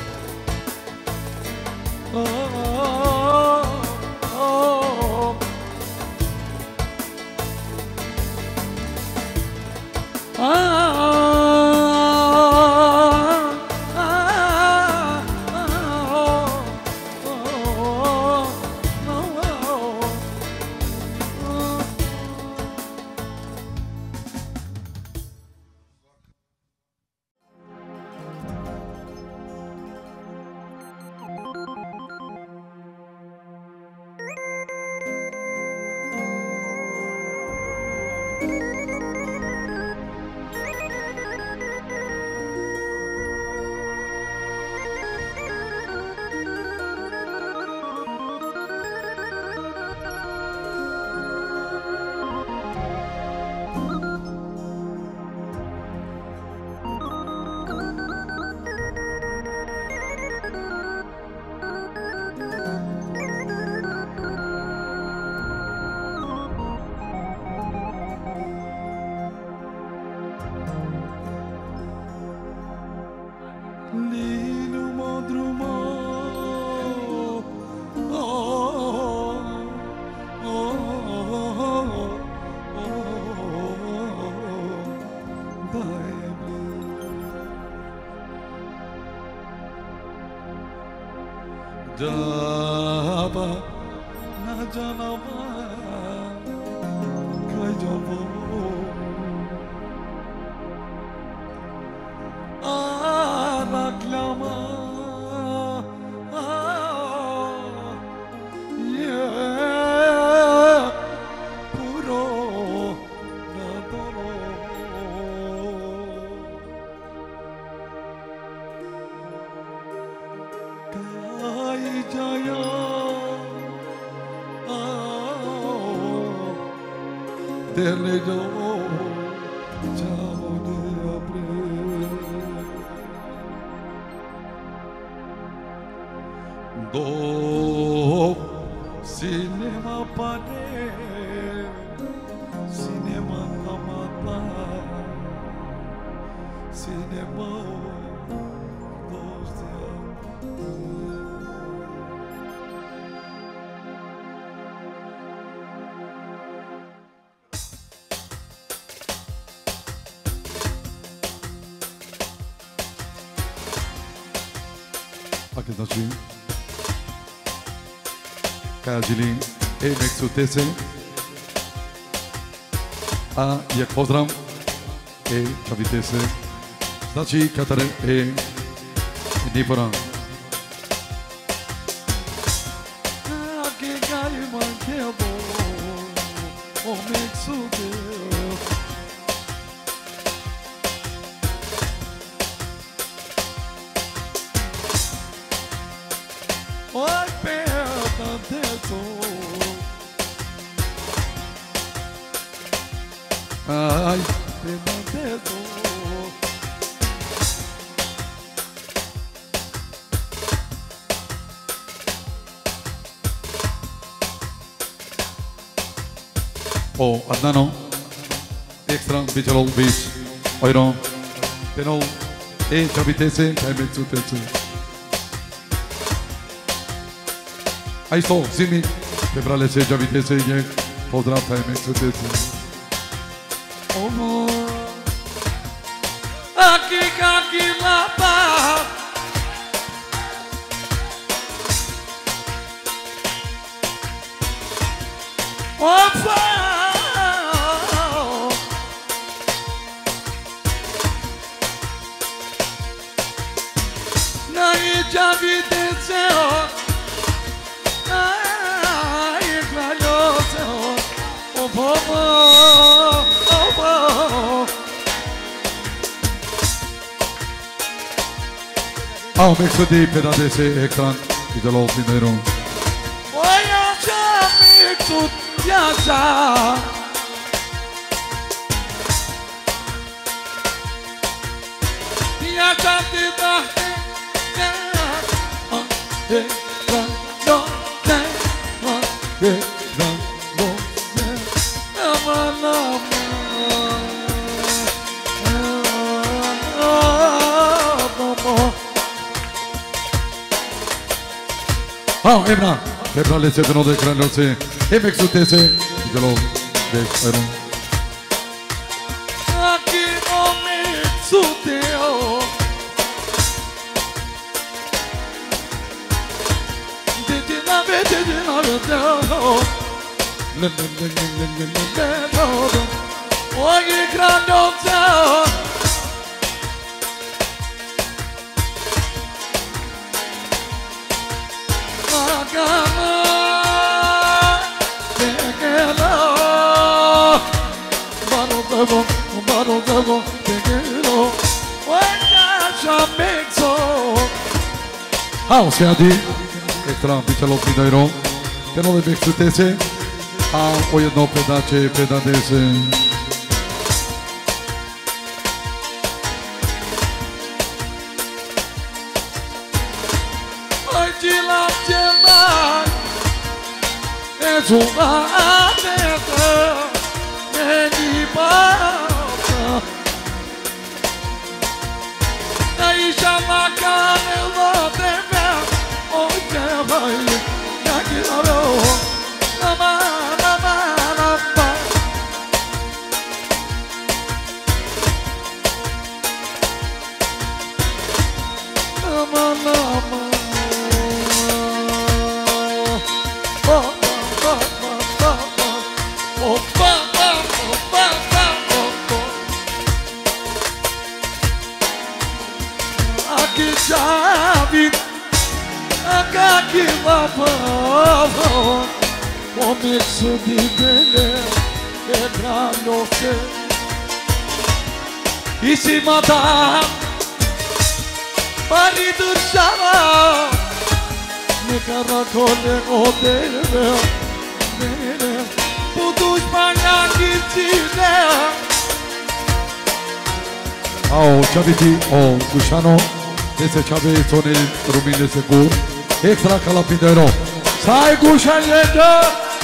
Oh oh Ah Java na janava kai jabo araklama yeah puro nadoro Jaya, oh, dele jo, chao de abril. Do cinema pane, cinema amata, cinema.
Aqui znači Kažili e Meksutese a jak pozdrav e Čavitese znači Katare e Nipora
Ake gai mankebo o Meksute Oi, perda teto
Ai,
perda teto
o Adnano, extra Bichalo Beach, Oiro, Peno, e Chavitese, Kamitsu Tetsu. I saw, see me, Pebrale se Chavitese, Yak, Podra Kamitsu Tetsu.
Oh, Aki Kaki Lapa. Opa! Nahi javite se ho, nahi klalo se ho, opa, opa.
Ah, mexo di pedadese ekran, idolo primero.
Oya jamik Yasha Yasha Tita Hey, no, hey, no, no,
Ah, Emra, Emra le se veno de cranoce, e mexutese, idolo de Iron.
Aki no mexuteo Didi na be, didi na be, le le le le le le le le Oye grandote
Ah, o sea, di, extra, bichalo primeiro, pero de mexutese, ah, oye no pedache, pedadese.
Es una ateta, me pasa. Ahí llama canela de ver, hoy te voy, ya que la veo. Nama, nama, nama. Nama, nama. David, Akaki Lapa, o mixo de bebê, quebrar você e se matar, marido chama, me caracole o dele, tudo espalhar que tiver.
Ah, o Chaviti, o Luciano. Ese Chávez son el Rumín de Segur, extra calapindero. ¡Sai Gushaneta!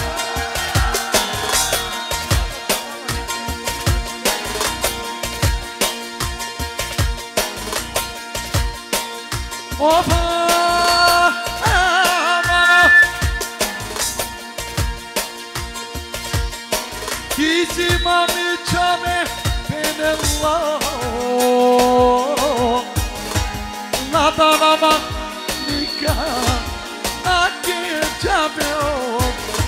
Opa! Kisi mami chame penella. Nada nada nika aqui chapeu.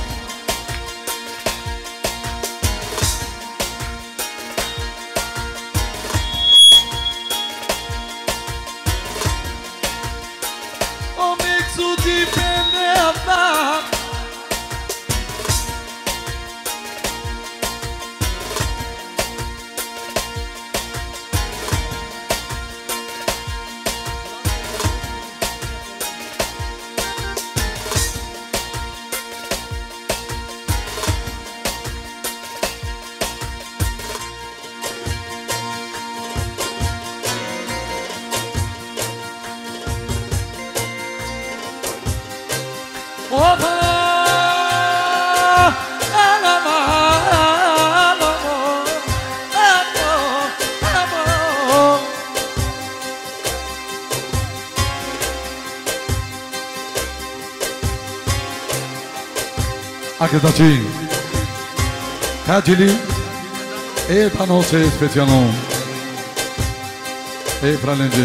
O mixo de penela. Opa, la la la.
Anche da ci. Cagili. E panose specialo. E pralenje.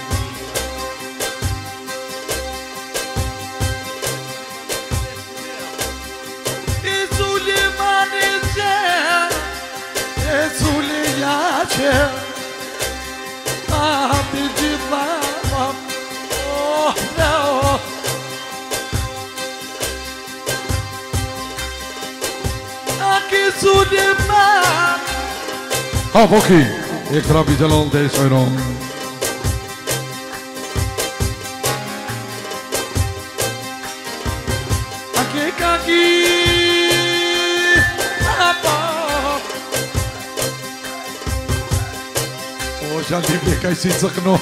Izuli manice. Izuli yache. Ah, digitla. Oh, no. Suleiman.
Ha pochi. Ekstra bijalon de soyron.
Ake kaki. Apa.
O janti be kai sitsakno.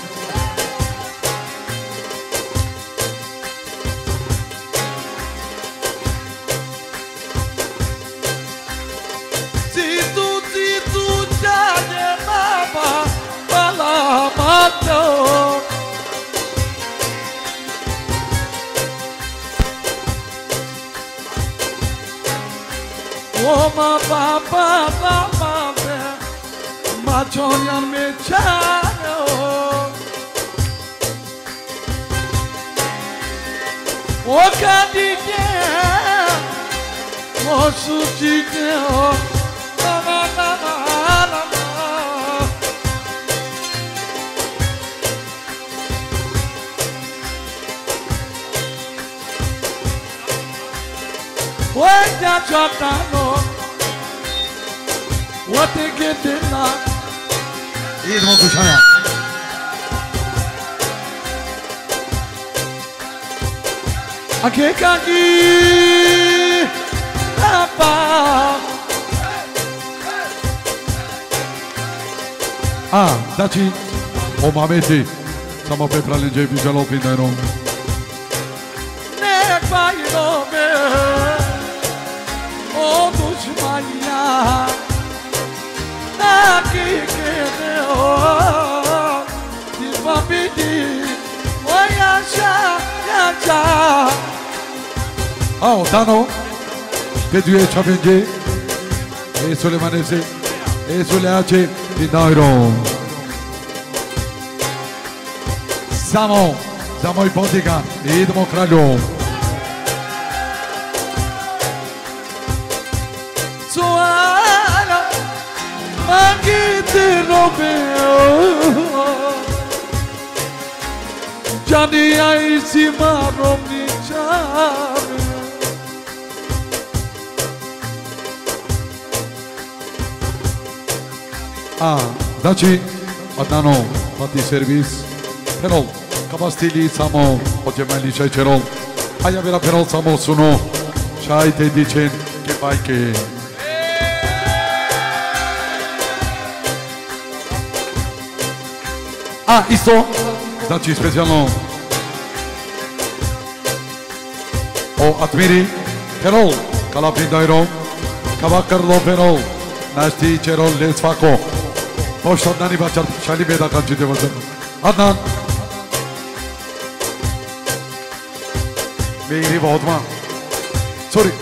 Oma papa papa ma chonyan me chano o kadike o sujike o mama mama mama o ya chatano what they get in now?
Eid Mokushaya.
Akekaki Papa.
Ah, daci. O mameti. Samo pe pralenje bijalo pindero.
Ne paino me. O dushmaya.
Ah, Tano, che tu hai chapenge, e sulle manese, e sulle ace di Nairo. Samo, Samo ipotica, e democralio.
Suana, magite robeo. Jani ai si maromni chame.
Ah, daci, Adnano, fatti service, però, capastili Samo, o gemelli c'è c'ero, aia vera però Samo sono, c'hai te dicen che fai che... Ah, isto, daci specijalno, o admiri, però, calapindajro, kavakarlo però, našti čero le svako. Pošto Adnani bačar šali beda kančite vazem. Adnan. Me iri vodma. Sorry.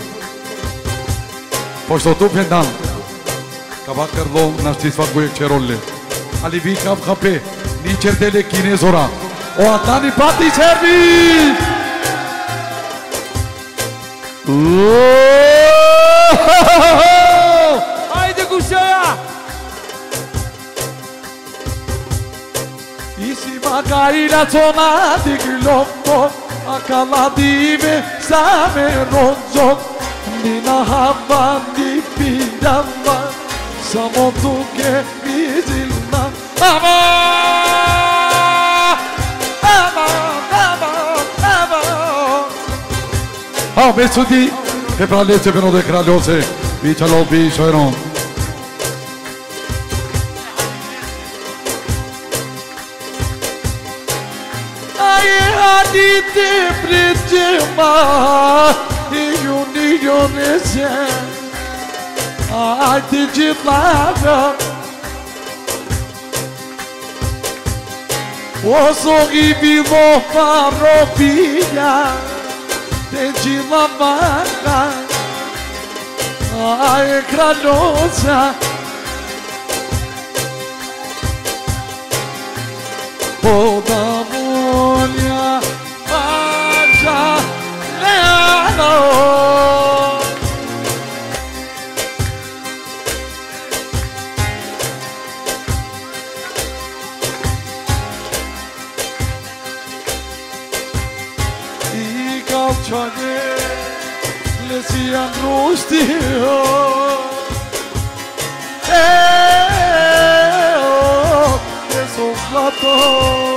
Pošto tu pendan. Kavakarlo našti svako je čerolle. Ali vi kav kape. Ni čertele kine zora. O Adnani pati servis.
Haydi kuşaya. Isima gaila zona di glombo. Akala dive same ronzon. Nina hava di pidama. Samo tuke bizilna. Ama. Ama. Ama. Ama.
Ah, Mesudi, che pralese per de kraliose, vicalo bishoron.
Ai hadite prijema, iunionese, ai digitlaga. Oso ibivo faropia. Deci la vaca, Ai kraljoca Po da volja Pača Leano I kalčane Lesi andrustio Eo Eso zlato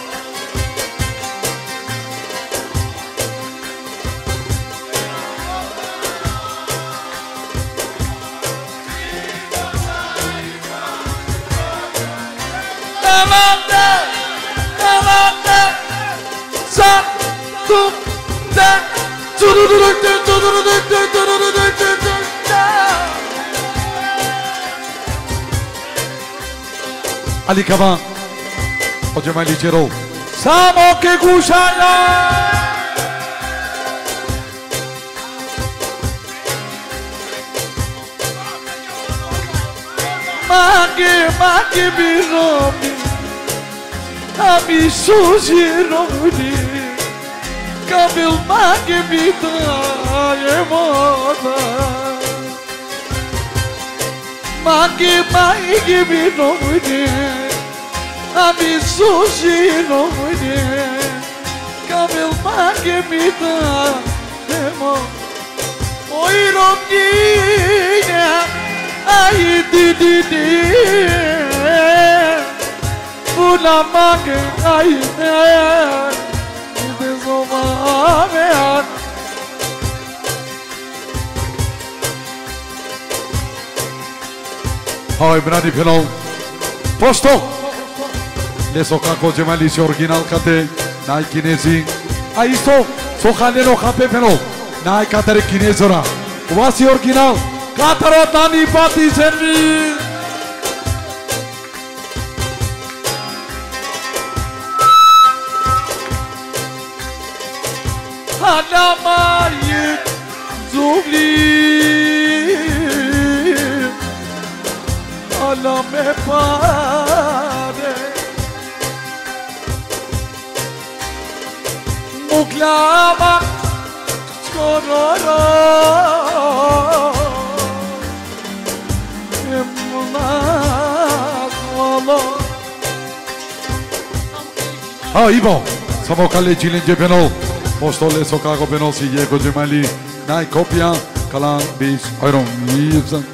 Ali Kavan O Cemali Cerol
Samo che kushaya Mage mage biromi Ami suji rodi Kamil mage bitaye moda Mage mage biromi Ami suji rodi Kamil mage bitaye moda Oi romdine Ai di di di Una mage ai ne De zoma me
Hai brani penal Posto Le sokako Cemalisi original kate Nai kinesi Aisto Sokaneno kape penal Nai katere kinesora Vasi original Kataro tani pati servis
Hanamayı zubli Alame pare Muklama Skorora Emnaz Valla
Ha Ivo Samo kale Cilince penal Posto le sokako penal si Yeko Cemali Nai kopya Kalan bis Ayron Yipsan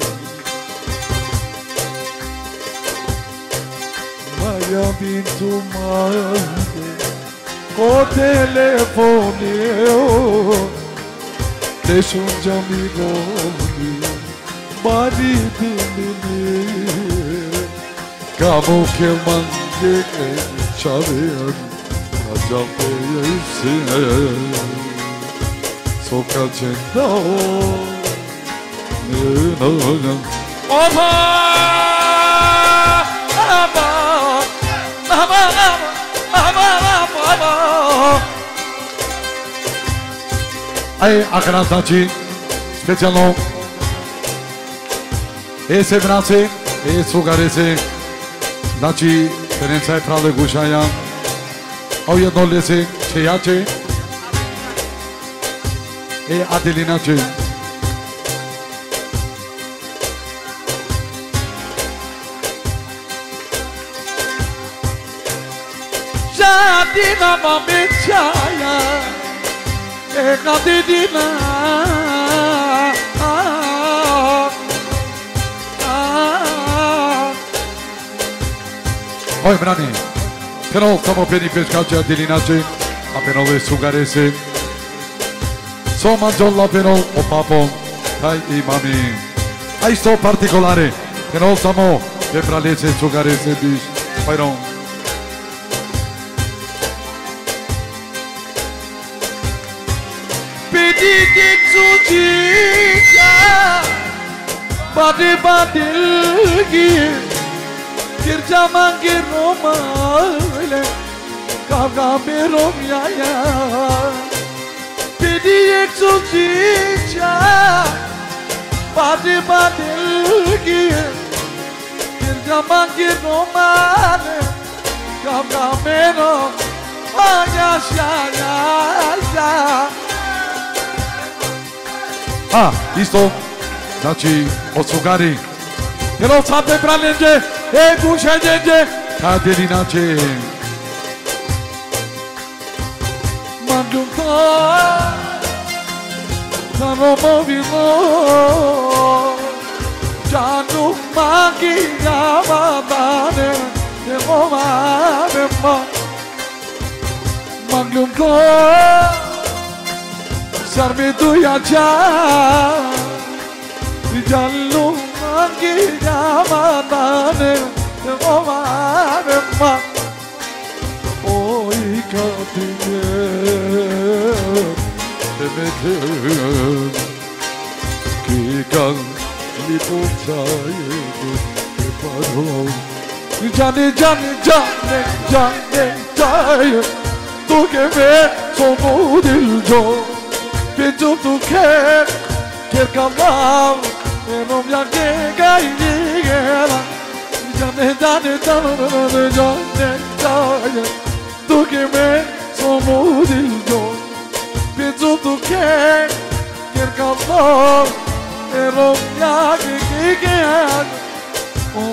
Maya bintu mande Ko telefoneo Deşunca mi goni Bari dinini
Kamu kemange Çağırıyor Acaba değilsin Sokak çenda
Opa Ama Ama Ama Ama
Ai akran znači Specijalno E se brace E sugarese Znači Terenca je prale gušaja Au jedno lese Čejače E Adelinače
Jadina mameçaya E kadidina
Oj brani Penol samo peni peškače Adelinače A penol je sugarese So mangion penol o papon Kaj i mami A isto particolare Penol samo Pe pralese sugarese biš Pajron
Pedidik sucica Badi badilgi Gircaman giromale Kavga berom yaya Pedidik sucica Pati patilgi Kirjama kiromane Kamkameno Ayasha Ayasha.
Ah, isto znači od Sugari. Hello, Sante Pralenđe, e Gušenđe, Katerinače.
Mandunta, Sanomovino, Janu Magi Yamadane, Nemoma, Nema. Mandunta, Sarmitu Yacha, Jallu Magi Yamadane, Nemoma, Nema. Oy Katinge Demetem Kikan Lipochaye Eparo Jane Jane Jane Jane Jane Tu che me sono del gio Penso tu che Che caval E non mi agghega in ghera Jane Jane Jane Jane Jane Tu che me sono del gio Penso tu che Che caval E non mi agghega Oh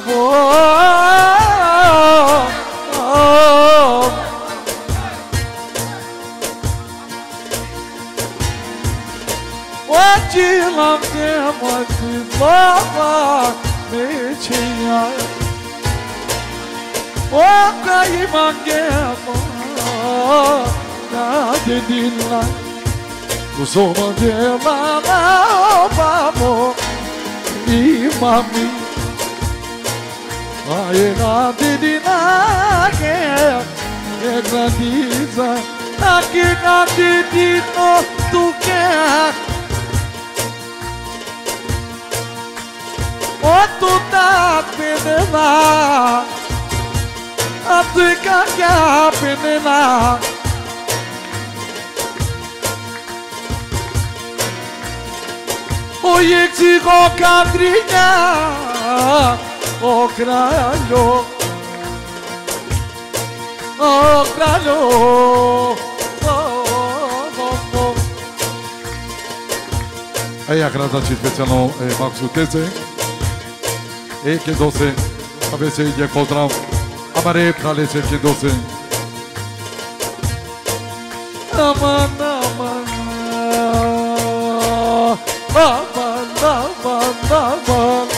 oh What you love them, what you love me tinha. Oh, cai manguema, na dedila. O som dela na vamos e mami. Ai na dedila que é grandiza. Aqui na dedila tu quer. O tu tá penena, a tu caga penena. O yexi o cadrinha, o cralho, o cralho.
Ej, jak radzaci specjalną Maxu Tece. E Kendose, aveți de pozdrav, amare pralese Kendose.
Aman, aman, aman, aman, aman.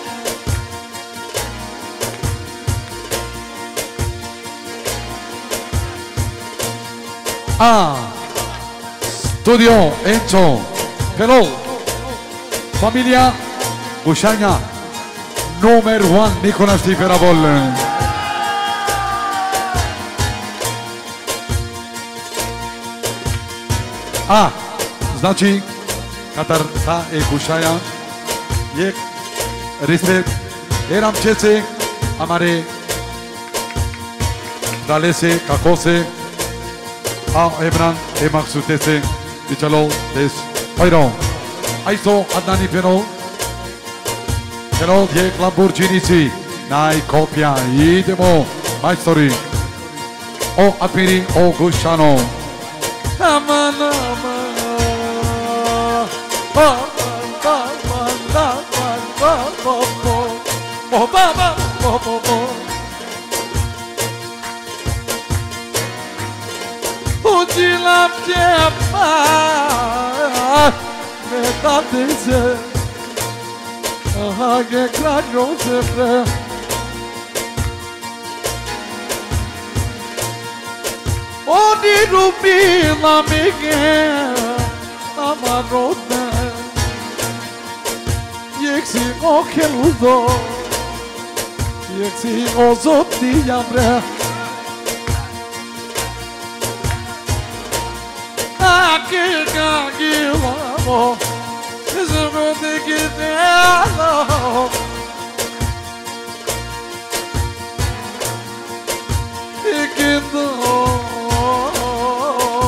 Ah, Studio Enzo, hello, familia Ușania. Number one, Nicola Stiferabol. A, znači, Katar ta e Kušaja, je respect, eram čece, amare, dalese, kakose, a ebran, e maksutese, dičalo, des, ojro, ajso, adnani peno, Hello, je Lamborghini, najkopja, idemo, majstori, o Admiri, o Gušano.
Aman, aman, aman, aman, aman, aman, aman, Ucilam cię, me tatise. Aha, che craglio sempre. Ogni rubina mi che amarrota. Yeksi o keludo. Yeksi o zotti jamre. Aquel cagilamo. Isn't it hello? Ikendo.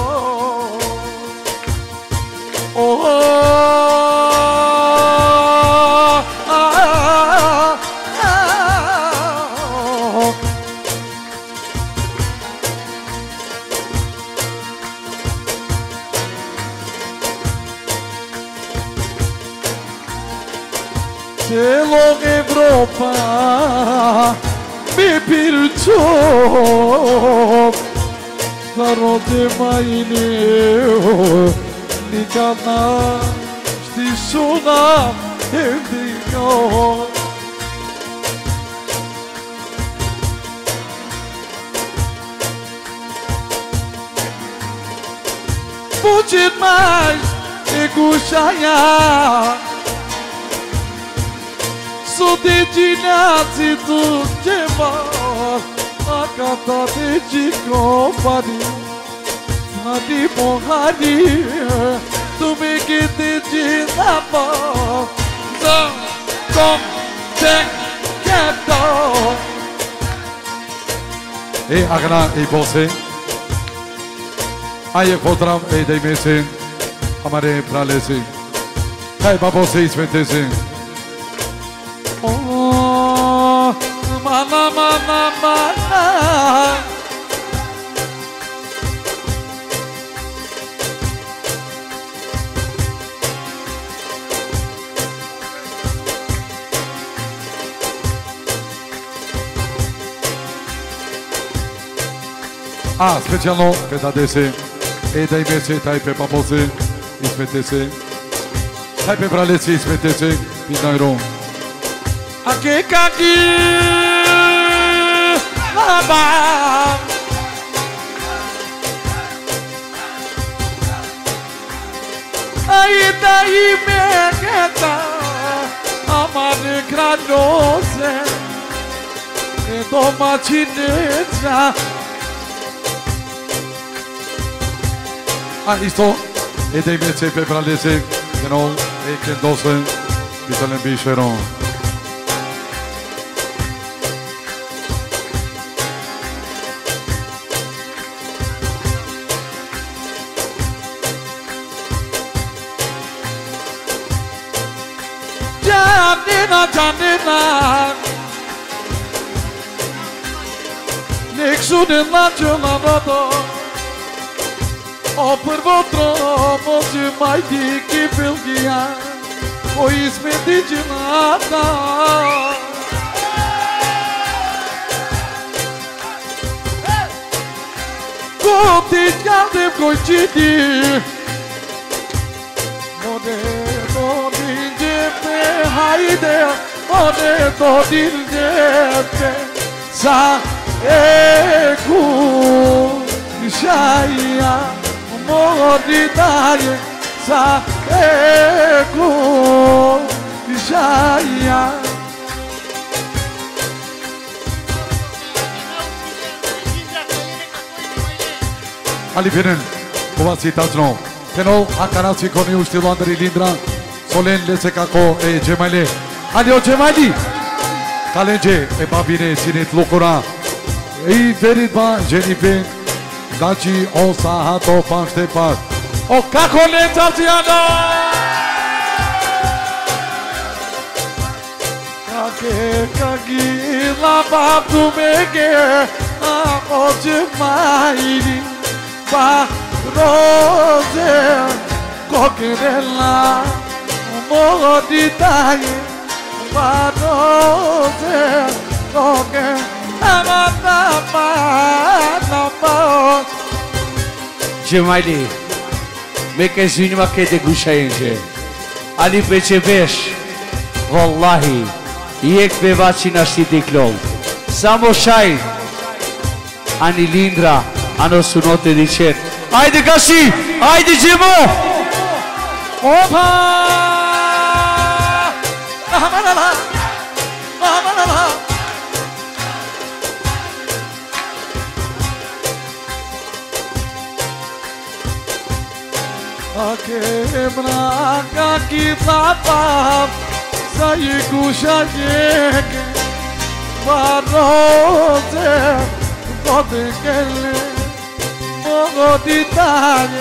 Oh. Celo Evropa mi pirçok Zarote maine nikana Stisuna evdino Puțin mai e gușaia Su deginați tu ceva Acata degi compani Madi mohani Tu mi giti ginapa Zom, kom, tek, keto
E agna e bose Aie potram e dei mese Amare pralese Hai babose ismetese
Oh, mana, mana, mana
A, specijalno pe dadese E dai mese, tai pe babose ismetese Hai pe pralese ismetese Pinairo
Ake kaki laba Aida imeketa Amane granose E domaćinica
A, isto E dai mese pe pralese Genau, e kendose Bitalen bishero
Janina, Janina Nixune nađela rado O prvo tromo će majdi Belgija O izmeti džinata Ko ti jdem koji čiti More do dinđepe Hajde More do dinđepe Sa eku Šaja Mori dalje Sa eku Šaja
Ali Penen, povaci tačno Tenol, akanaci koni uštilo Andri Lindra Solen lese kako e Cemali Ali o Cemali Kalence e babine sinet lukura E Ferit ba Jennifer Daci o sahato paște pas
O kako ne Tatiana Kake kagila babdu mege A o Cemali Ba roze Coquerella Mori daje Ba roze Coquerella
Cemali, mekezi inima ke de gushayinje Ali Becebesh Wallahi Yek bevaci naști diklol Samo shaj Ani Lindra Ano sunote dicen Haydi Gashi, haydi Cemo
Opa Aman Allah Aman Allah Ake mraka kitapam Sayi kushayeke Baroze Kode kele Mogo ditaye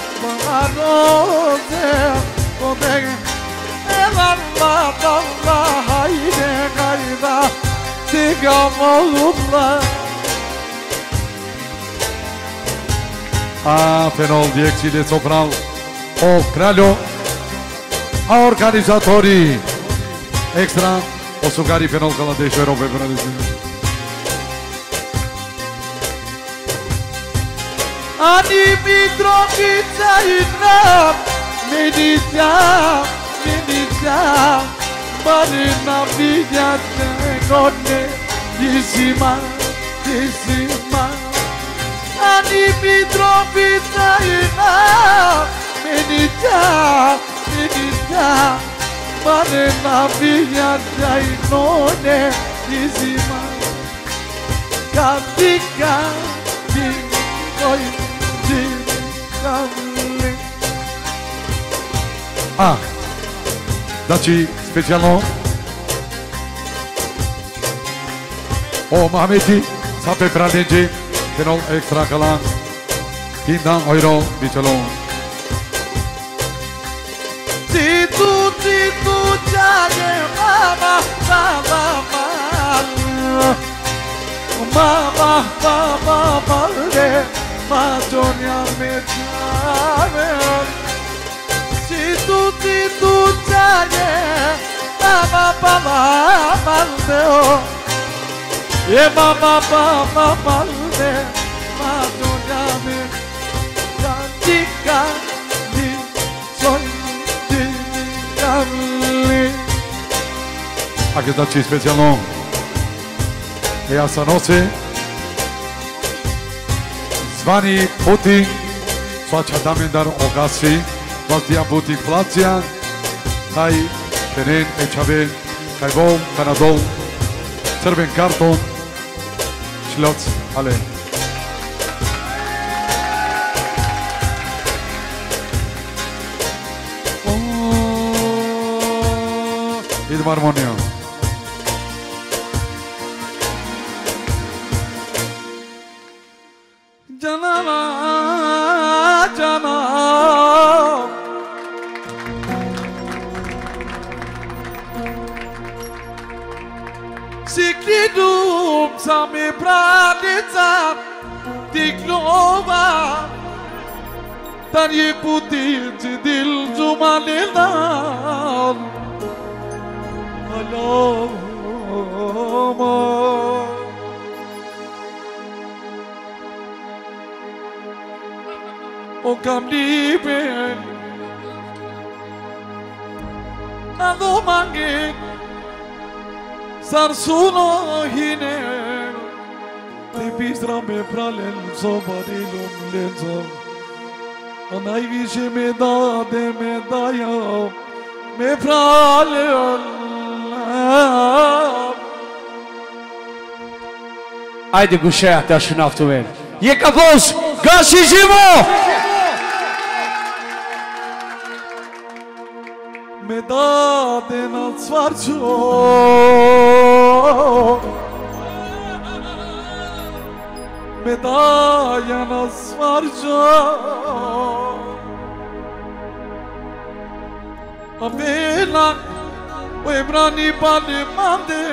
Baroze Kode Elallah Allah Hayde gayda Tigam olurlar
A, Fenol, direcțiile Sopral O, Cralio A organizatorii Extra, o sugari penal Kaladesh, euro pe brădăți.
Ani Mitrovica inam, Medița, Medița, Marina Villa Tegone, Isima, Isima. Ani Mitrovica inam, Medița, Medița, Marina Villa Tegone, Isima. Katika, Oi,
Ah, daci specijalno. O Mahmeti, sape pradenci, penol extra kalan. Pindan euro bicelon.
Titu, titu, jage, mama, mama, mama. Mama, mama, mama, Madonia me chame. Si tu, si tu, chame. Mama, mama, mama, ye mama, mama, mama, Madonia me cantica di son di camli.
Aqui daci specijalno. E asa noce. Zvani Putin, svača damendar ogasi, vazdia Putin placija, taj teren ečaven, kaj vol, kanadol, crven karton, šloc, ale. Idemo harmoniju.
Canana, cana. Sikidum sami pradica diklova. Dar e putinci dil jumalidan. Alama. O cam liber Ando mangi Sarsuno hine Te pistra me pralen Sobarilum lenzo Anai vice me da de me daia Me pralen
Ajde Gušeja, te ashtu naftu men. Je ka pos, gashi gjimo!
Me date na sfarcio Me daja na sfarcio A vela O e brani pali mande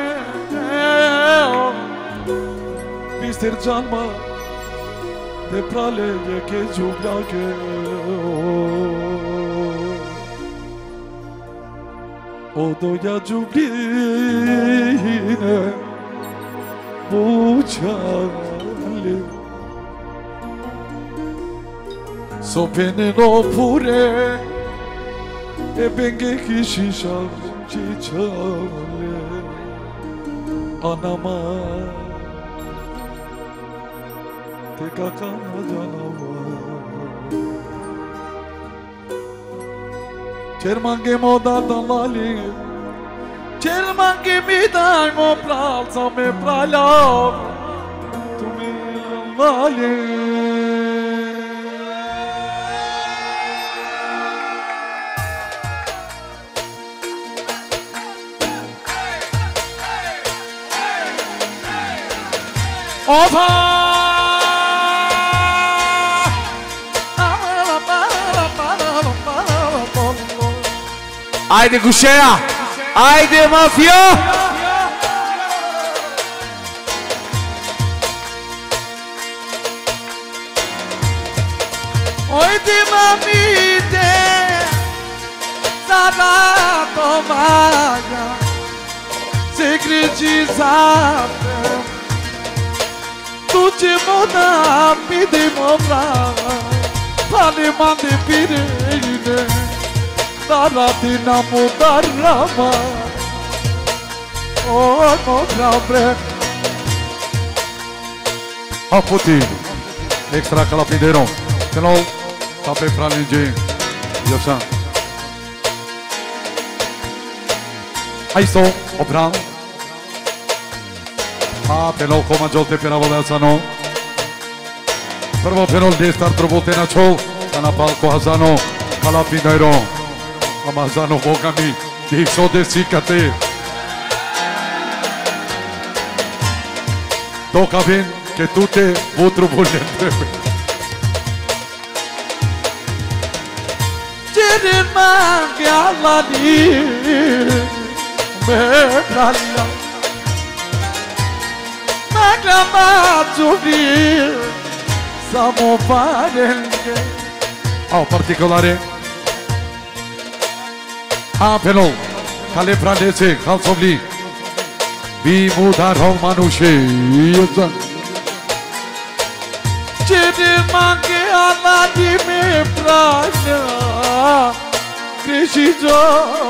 Mister Canma De prale je ke džubljake Odoja džubljine Bučale Sopeneno pure E benge kishisha Çiçale Anama Tekakana canavar Cermange moda dalali Cermange mi dai mo pralza me pralav Tu mi lali Opa!
Ajde Gušeja! Ajde mafija!
Ojdi mamite Sada to vaga Segregizate Tu ce moda mi de mobra Pane mande pireine Darati namu darama Oh no grabre
A Putin Extra calapidero Hello Tape fralinge Yosha Aisto Obran A penal koma jolte pera vodazzano Prvo penal de star trobote na čo Kana palko hazano Calapidero Amazano bogami Dixo de sikate Toca bem que tu te outro bolete
Cirin mangi alani Megralla Megrama giuvi Samo parenge
Ao particolare Apelul Cale Frandese Calțovli Bimudar Romanușe
Cirin mangi alani me prana Creșijo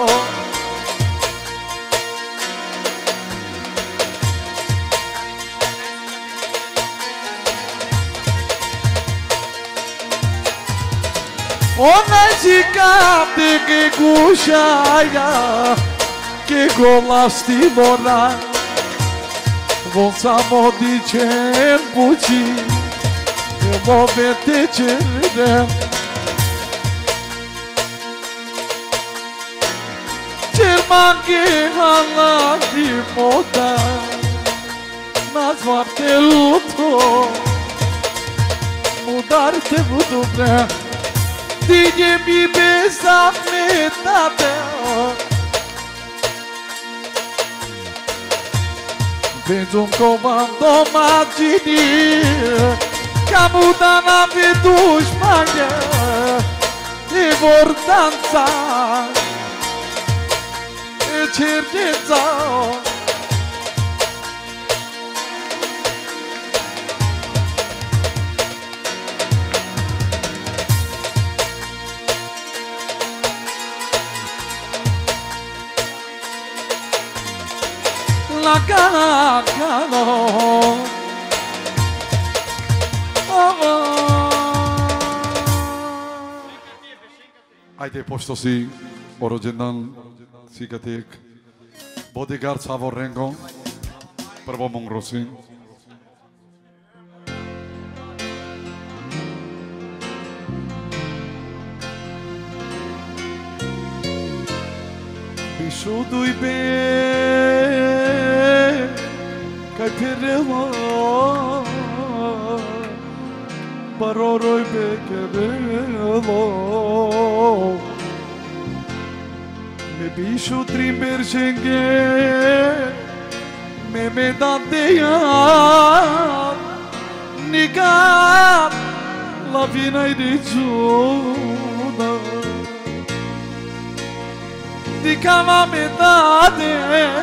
Ona cicate che gusciaia Che golasti vorrà Volsamo di cer buci Che vovete cerde Cer manche alla di moda Nazvarte luto Mudarte budubre Dige mi besa metate Vedo un comando magini Camuda na veduș magă E vor danța E cerceța La cano
Ajde, pošto si rođendan Sikatek Bodyguard Savor Rengo Prvo Mongrosin
Bišuduj be Kaj perelo Paroroj be kerelo Me bišu trimber ženge Me me dateja Nikad La vina i regiuna Di cama me dade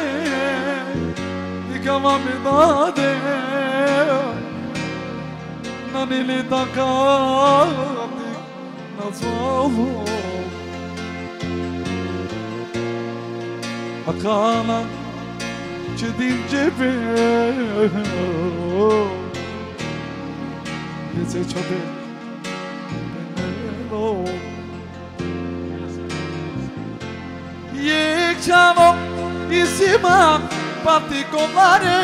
Di cama me dade Nanile takati Nazvalo Akana Ce din cebe Eze ciobe Penelo Diciamo insieme particolare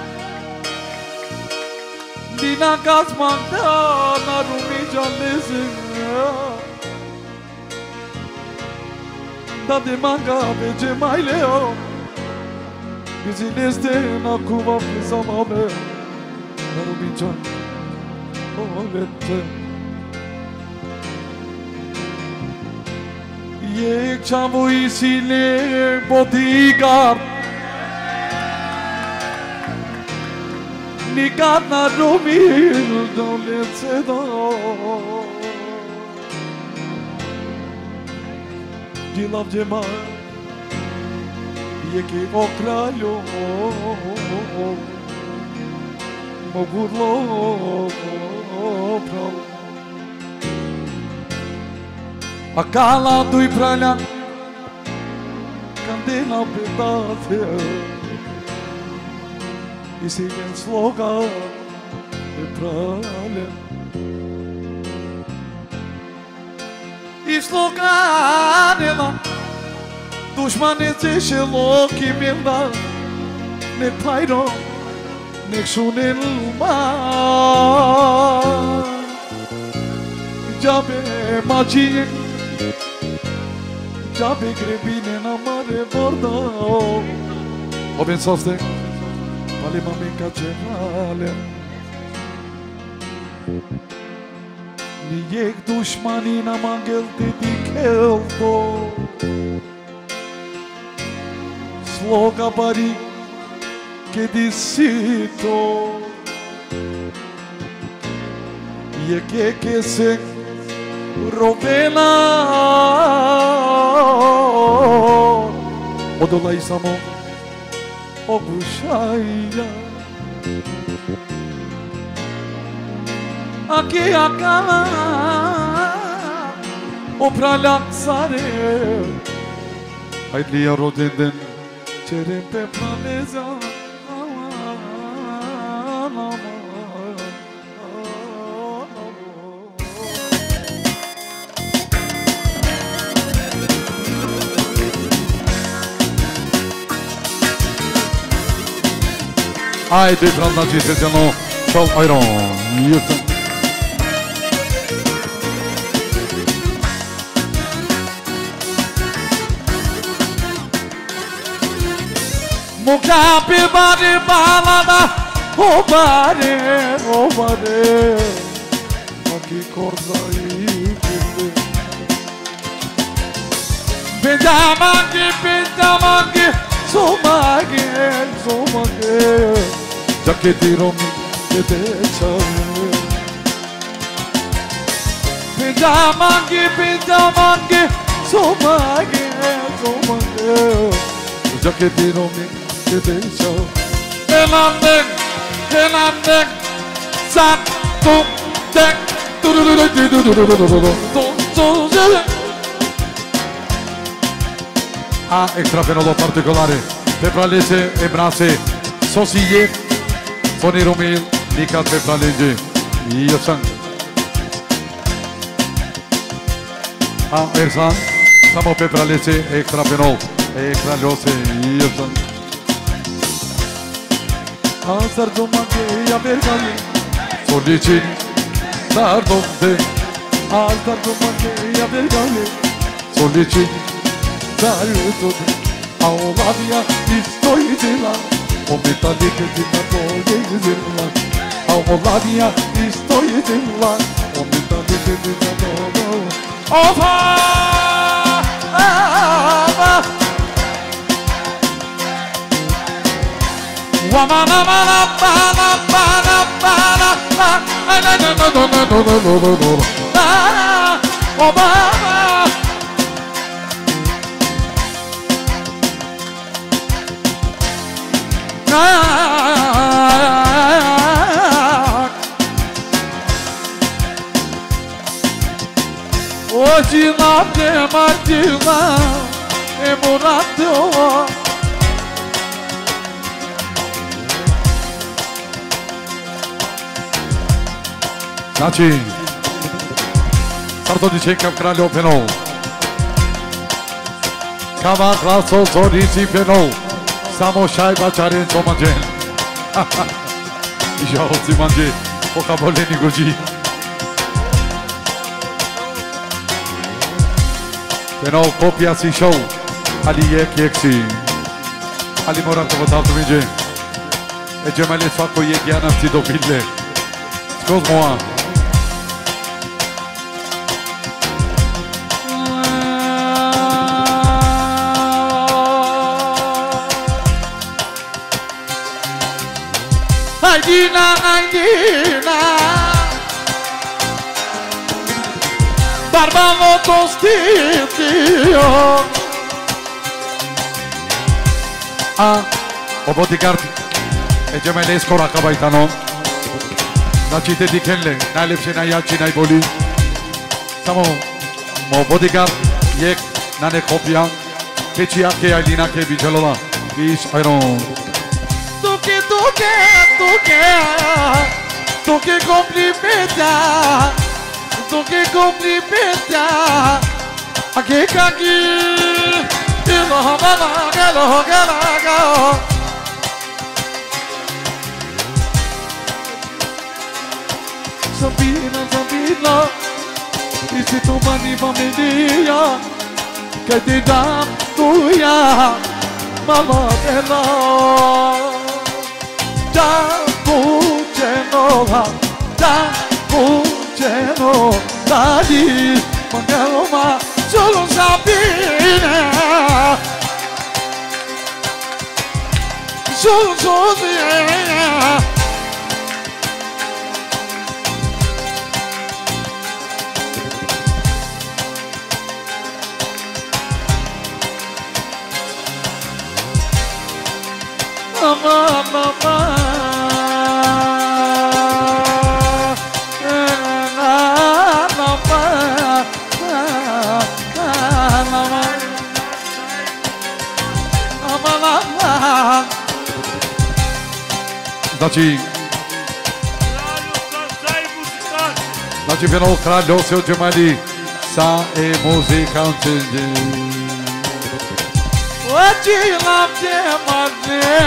di una casmantana rumigia l'esegna da de manga vece mai leo bizileste na cuba pisamame na rumigia olete Diciamo isile bodyguard Nikad na rumil dolece do Gilav cema Jeki o kralju Mo gurlo prall A kalla duj pralja Kandina pedate I siguen sloga E pralja I sloganima Dushmanit që loki mjenda Nek pajro Nek shunin luma Gjabe magjie Gjabe grebine na mare borda O ben softe Pali mami ka qenale Një jek dushmanina mangel të ti kelto Sloga bari che disito Je che che se rovena O dola isamo O bushaya Aki akala O pralak sare Hajt lija rodenden Çerim pe planeza
Ajde, pranda gjithë të në Shall Iron Jutën
Mo kapi bari balada O bari, o bari Ma ki korda i kërde Pinjamangi, pinjamangi Somagi, somagi Giacchetti romi che te c'ave Pinjamangi, pinjamangi Somagi, somagi Giacchetti romi che te c'ave Elandek, elandek Sat, tum, tek
A extra penolo particolare Pepralese e Brase Sosije Soni Rumil Nikat Pepralese Io sang A Ersan Samo Pepralese extra penol Extra lose Io sang
A sardo manche a bergali
Solicini Sardo de
A sardo manche a bergali
Solicini
Sardo de A olavia istoj dela O metalike ti na tvoje zirla A olavia istoj dela O metalike ti na tvoje
Ova Wamana mana mana mana mana mana no no no no no no no no Obama Hoje não tem Martina e Murato Znači Sarto dice că kralj penol Kava klaso zorici penol Samo šajba čaren co manđe Žao si manđe Poka boleni gođi Penol kopija si šou Ali jek jek si Ali moram to votato minđe E džemali svako jek janam si do pille Skoz moa
Ajdina, ajdina Barbavo to stitio
A, o bodyguard e Gemelli skoro akabajtano. Znači te dikenle, najlepše, najjači, najbolji. Samo mo bodyguard jek na ne kopija. Keči jake Ailina ke biđelola. Viš Iron.
Tuke, tuke, tuke, tuke complimenta, tuke complimenta. Ake kaki, ilo mama, galo, galo, galo. Sabina, Sabina, isi tu mani familia, che ti dà tuya, mama bella. Da buceno, da buceno, da di, magari ma solo Sabina, solo Sabina. Mama, mama,
Znači, znači vjenou kralj nosio Gemelli sa e muzikante.
Oči lamte madne,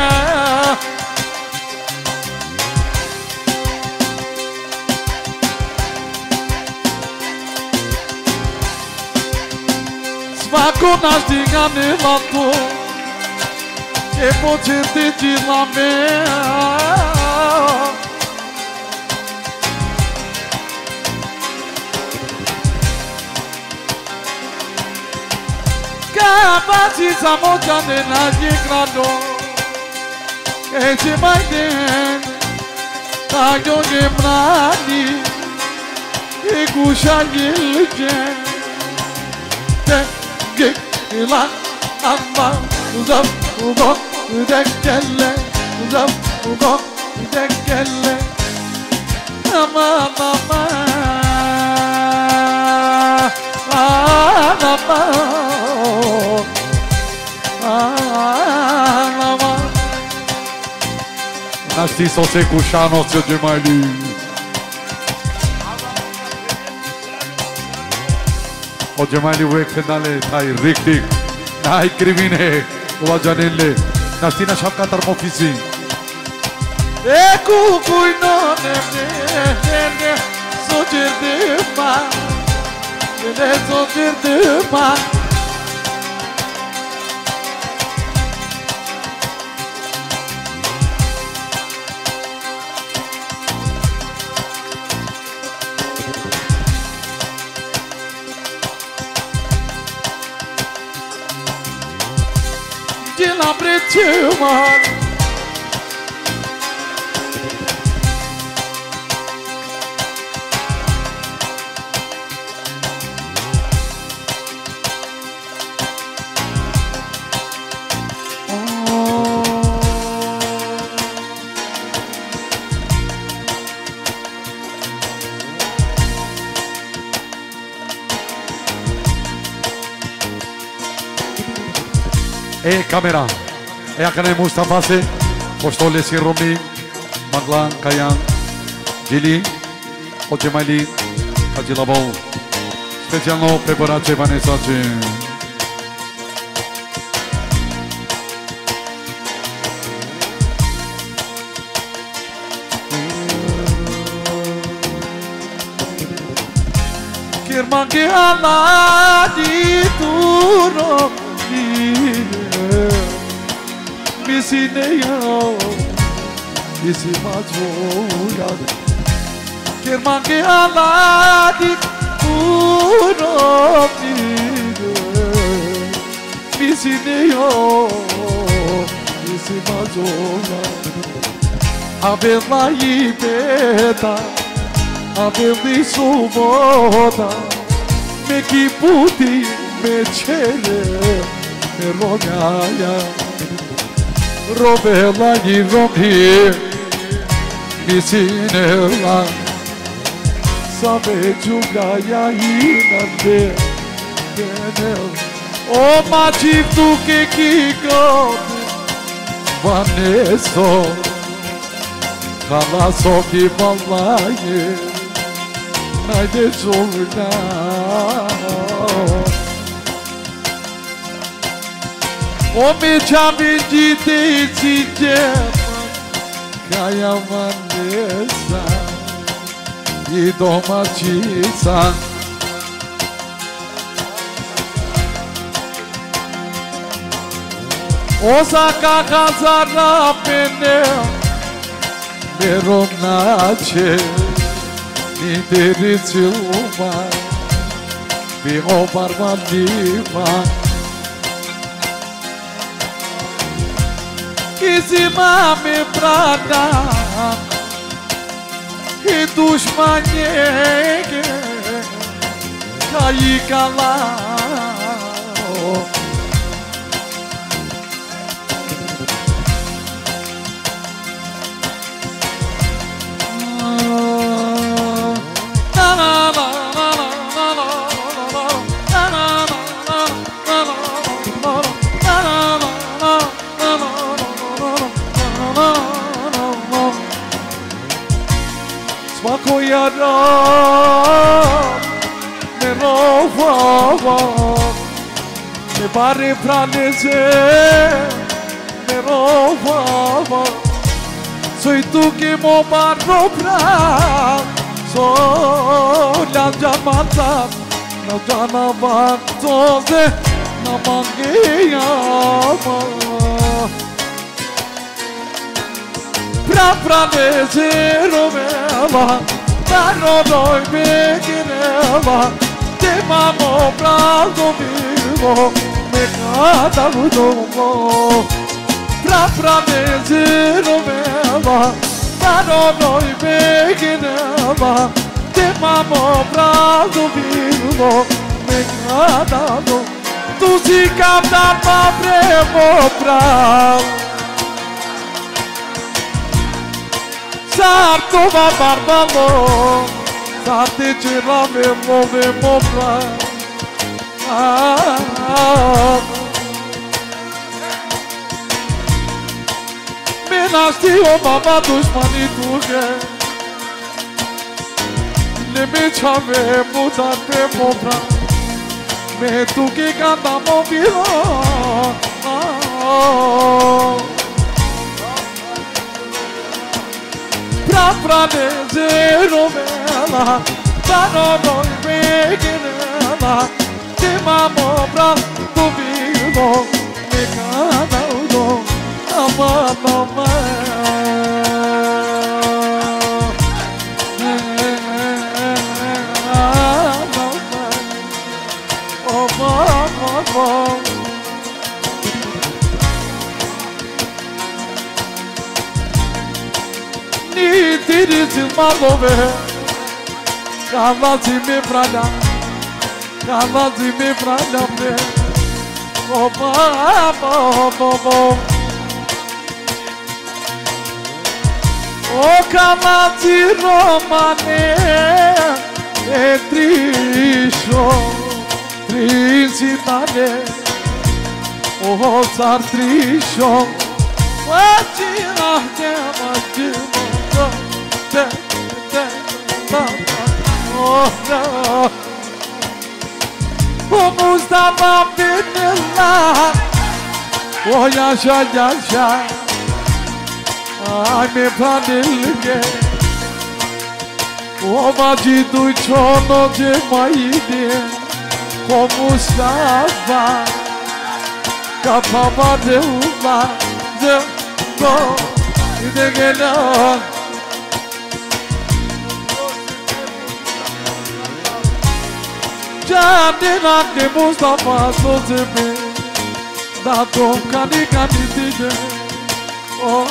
svako nas diga nevatu, e početi ti lame. Kapasi samotane na jikrado, e se mai den, tayo gemrani, e kusha yilje, te gek ilan amma uzap uzap udekelle, uzap uzap udekelle, ama ama ama.
Našti so se kušano se Gemelli. O Gemelli uvek fedale taj riktik najkrivine ova janelle. Našti na šapka termofisi.
E kukuj no ne ne ne sočerdima, ne sočerdima. La prețuma
E kamera. E akane Mustafa se, pošto Lesi Romi, Maglan, Kayan, Gili, o Gemelli, Hadjilabol. Specijalno preparače Vanessa Jim.
Kirma ke ala di turo Misineyo, misi mazoya. Kirma ke ala di turo Misineyo, misi mazoya. Aveva ibeta, avevi suvoda, me ki puti me chere, me rogaia. Robela i romhi Misinela Sabe giugaya inande O maçif tu ke kiko Vaneso Kalaso ki vallahi Najde çolna O me çabi cite çiçe Kaya vanesa I domaćica Osaka kazara pene Meronače Ni deri cilma Bi obarma lima Kizima me prada I dușmanie Cai calao Svako jara me rovava Me bare praneze me rovava Soi tu che mo barro pra So la jamata Na jana vantoze Na mangiama Pra praneze roveva Dano doi begineva Te mamo prato vivo Me cata vudomo Pra praneze roveva Dano doi begineva Te mamo prato vivo Me cata vudomo Tu si capta ma premo prato Sarto va barbalo Sarte ce l'avemo vemo pra Me nasti o mama dușmanii tuge Ne me c'ave mutat pe mopra Me tu che canta mobilo Pra praneze rovela Dano noi beginela Te mamo pra tu vivo Me cana udo Ama mama Oh mama Ni tiri cilmalove Kavazi me prada Kavazi me prada me Oh mama oh mama Oh kavazi romane E trisho Trisitane Oh țar trisho Vacina te vacina Te, te, te, oh no O Mustafa binillah O yaşa yaşa Ay me pranilge O macidu çono cemaydi O Mustafa Kapamadım ben Zımbo De gelen Canın anne Mustafa sözümü Da tom kani kani dide Oh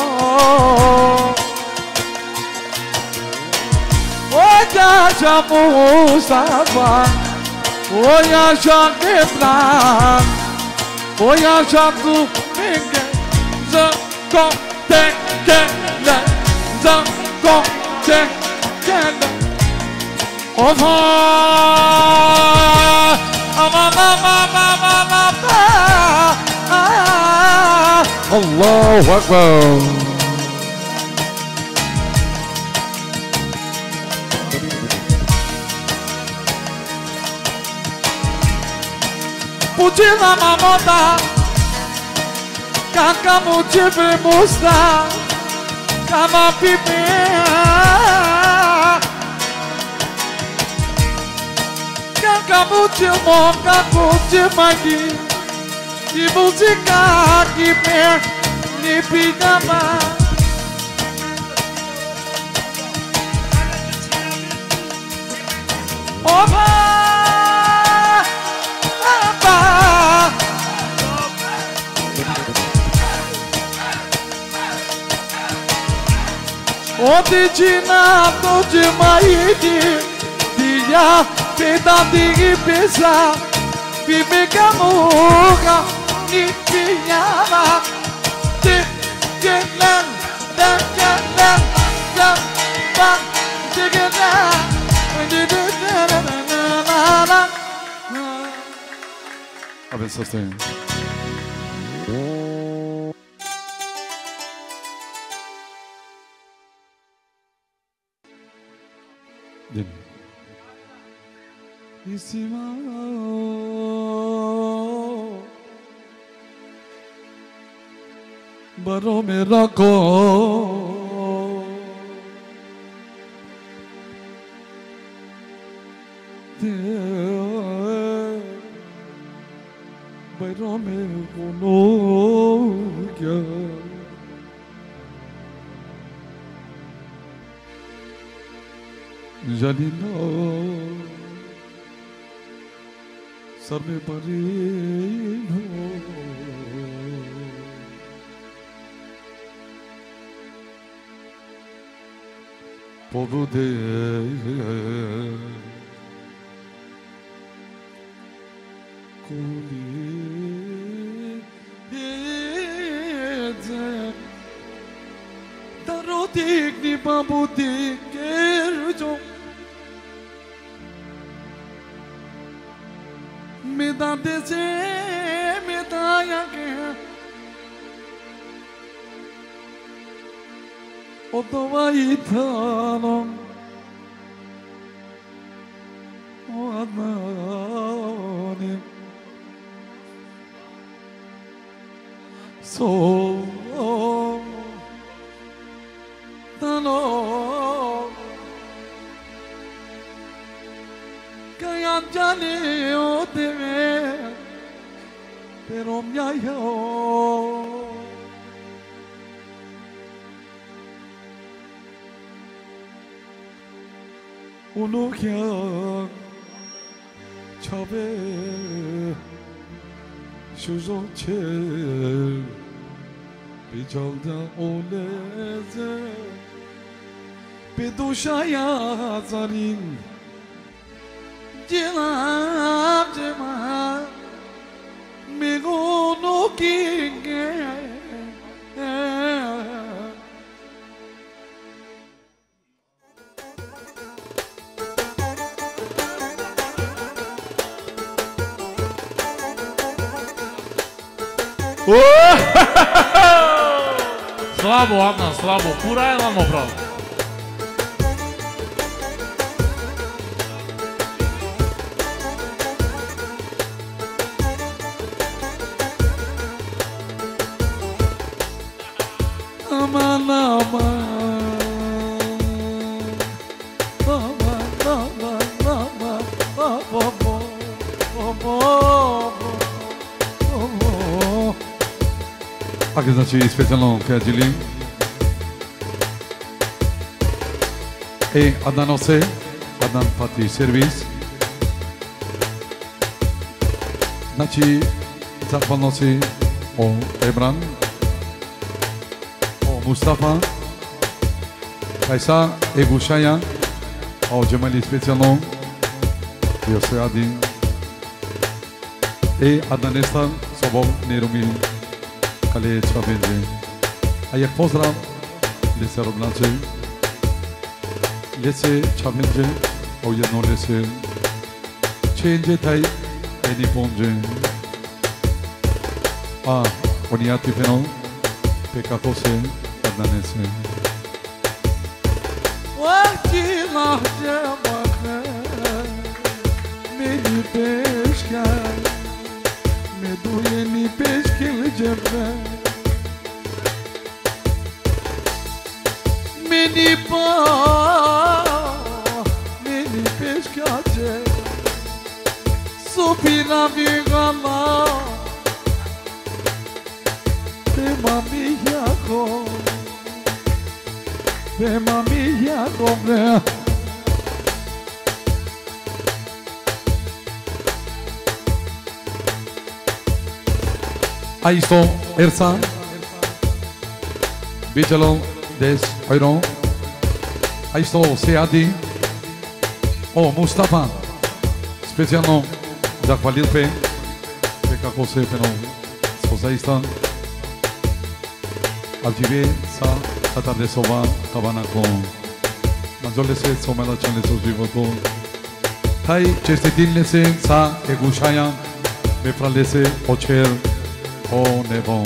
O yaşa Mustafa O yaşa Gebran O yaşa tu minge Zako tekele Zako tekele Ofa Aman aman aman aman
Allahu Akbar.
Putina mamota Kaka mujibe musta Kama pipe Kaka mujimo Kaka mujimagi Di musika kipe Ni pijama Opa Oticina de maidi Dia peda di pesa Bibi kamuka Ni pinyama Di gelen Dan gelen Dan Dan Di gelen Di gelen
Aben sostén. Dime.
Baro mera ko Baro mera ko no kya Jalina सर में परीन हो पबुदे कोली दरो देखनी बाबू देख के रुझो Meda dese, meda yake Otowa itano O admane So Tano Kaya jane o teme Pero mi ayo Uno kya Chabe Shuzon che Bijalda oleze Bedushaya zarin Jilab jema Migo no kinge
Slabo, Adnan, slabo. Pura je lamo pravo.
Aman aman Aman aman aman Aman aman
Aqui znači specijalno Kajilim. E Adnan Ose, Adnan Pati Servis. Znači zahvalnosti o Ebran, o Mustafa, Kajsa, Ebu Shaya, o Djemali specijalno, Jose Adi. E Adnan Estan, Sobom Nerumi. Kale Çabenci. A jak pozdrav, Lise Roblanče, Lise Čavlinče, o jedno Lise, Čenje taj, eni ponže. A, oni ja ti peno, peka kose, adnanese.
Vakti lahce bakhe, meni peşker, me duyeni peşkil cebbe. Meni pa, meni peşkace, supira vigala, be mami yako, be mami yako bre.
Ahí está Ersan, Bichalo, Des, Ayron. Ahí está Seadi, o Mustafa, specjalno zahvalil pe, pe kako se peno spozaista. Aljive sa atardesova tabana con manjolese somela chanle so životo. Taj čestitilnese sa egušaja me pralese očer o nebo.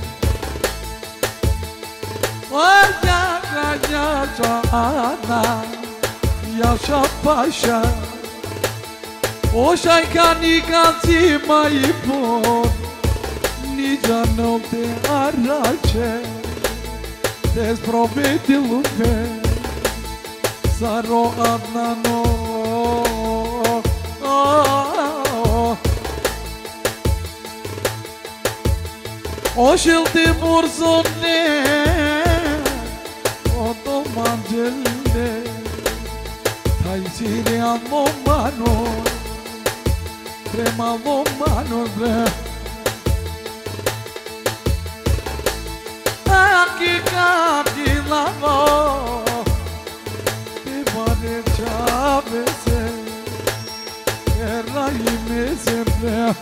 Vaya kaya ana, yaşa paşa. O şaykani kazi mayipon, ni canım te arace. Desprovedi lume, saro adnano. O şilti burzone, o domancelle, taysiri amo mano, trema amo mano bre. Aki kaki lavo, ti vane chavese, erraime sempre.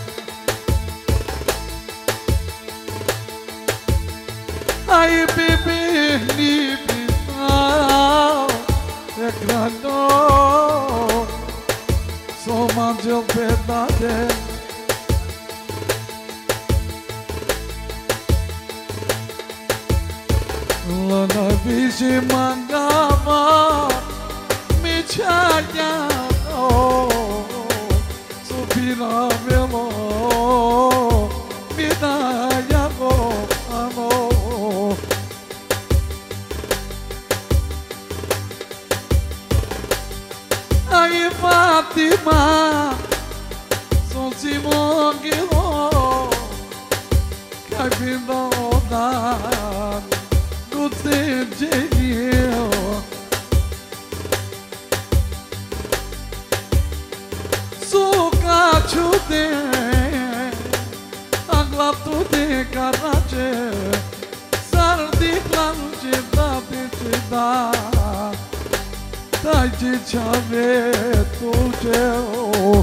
Ai bebe ni bisao, e grano, so mangel pedade. Lana bici mangava, mi chaya, oh, supira velo, mi daya go, amo. Ai Fatima, son Simon Gilo, cai vinda odan, do tempo suka chude, agla tude karache, sardi klanche da bichida. Dai chave tuje o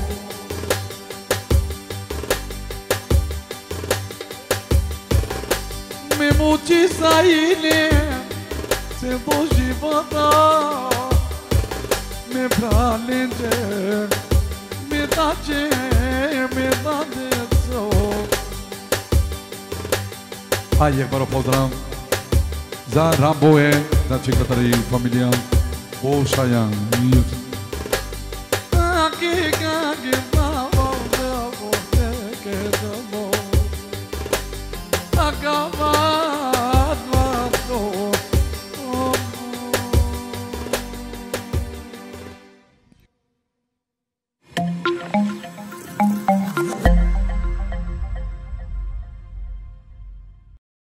me muci saile se doji vada me pralenge me dace me dadezo.
Hai jak baro pozdrav za Ramboje, znači Katari familija. O Shayan,
Aki kaki lavo, lavo, teke lavo, akavat lavo.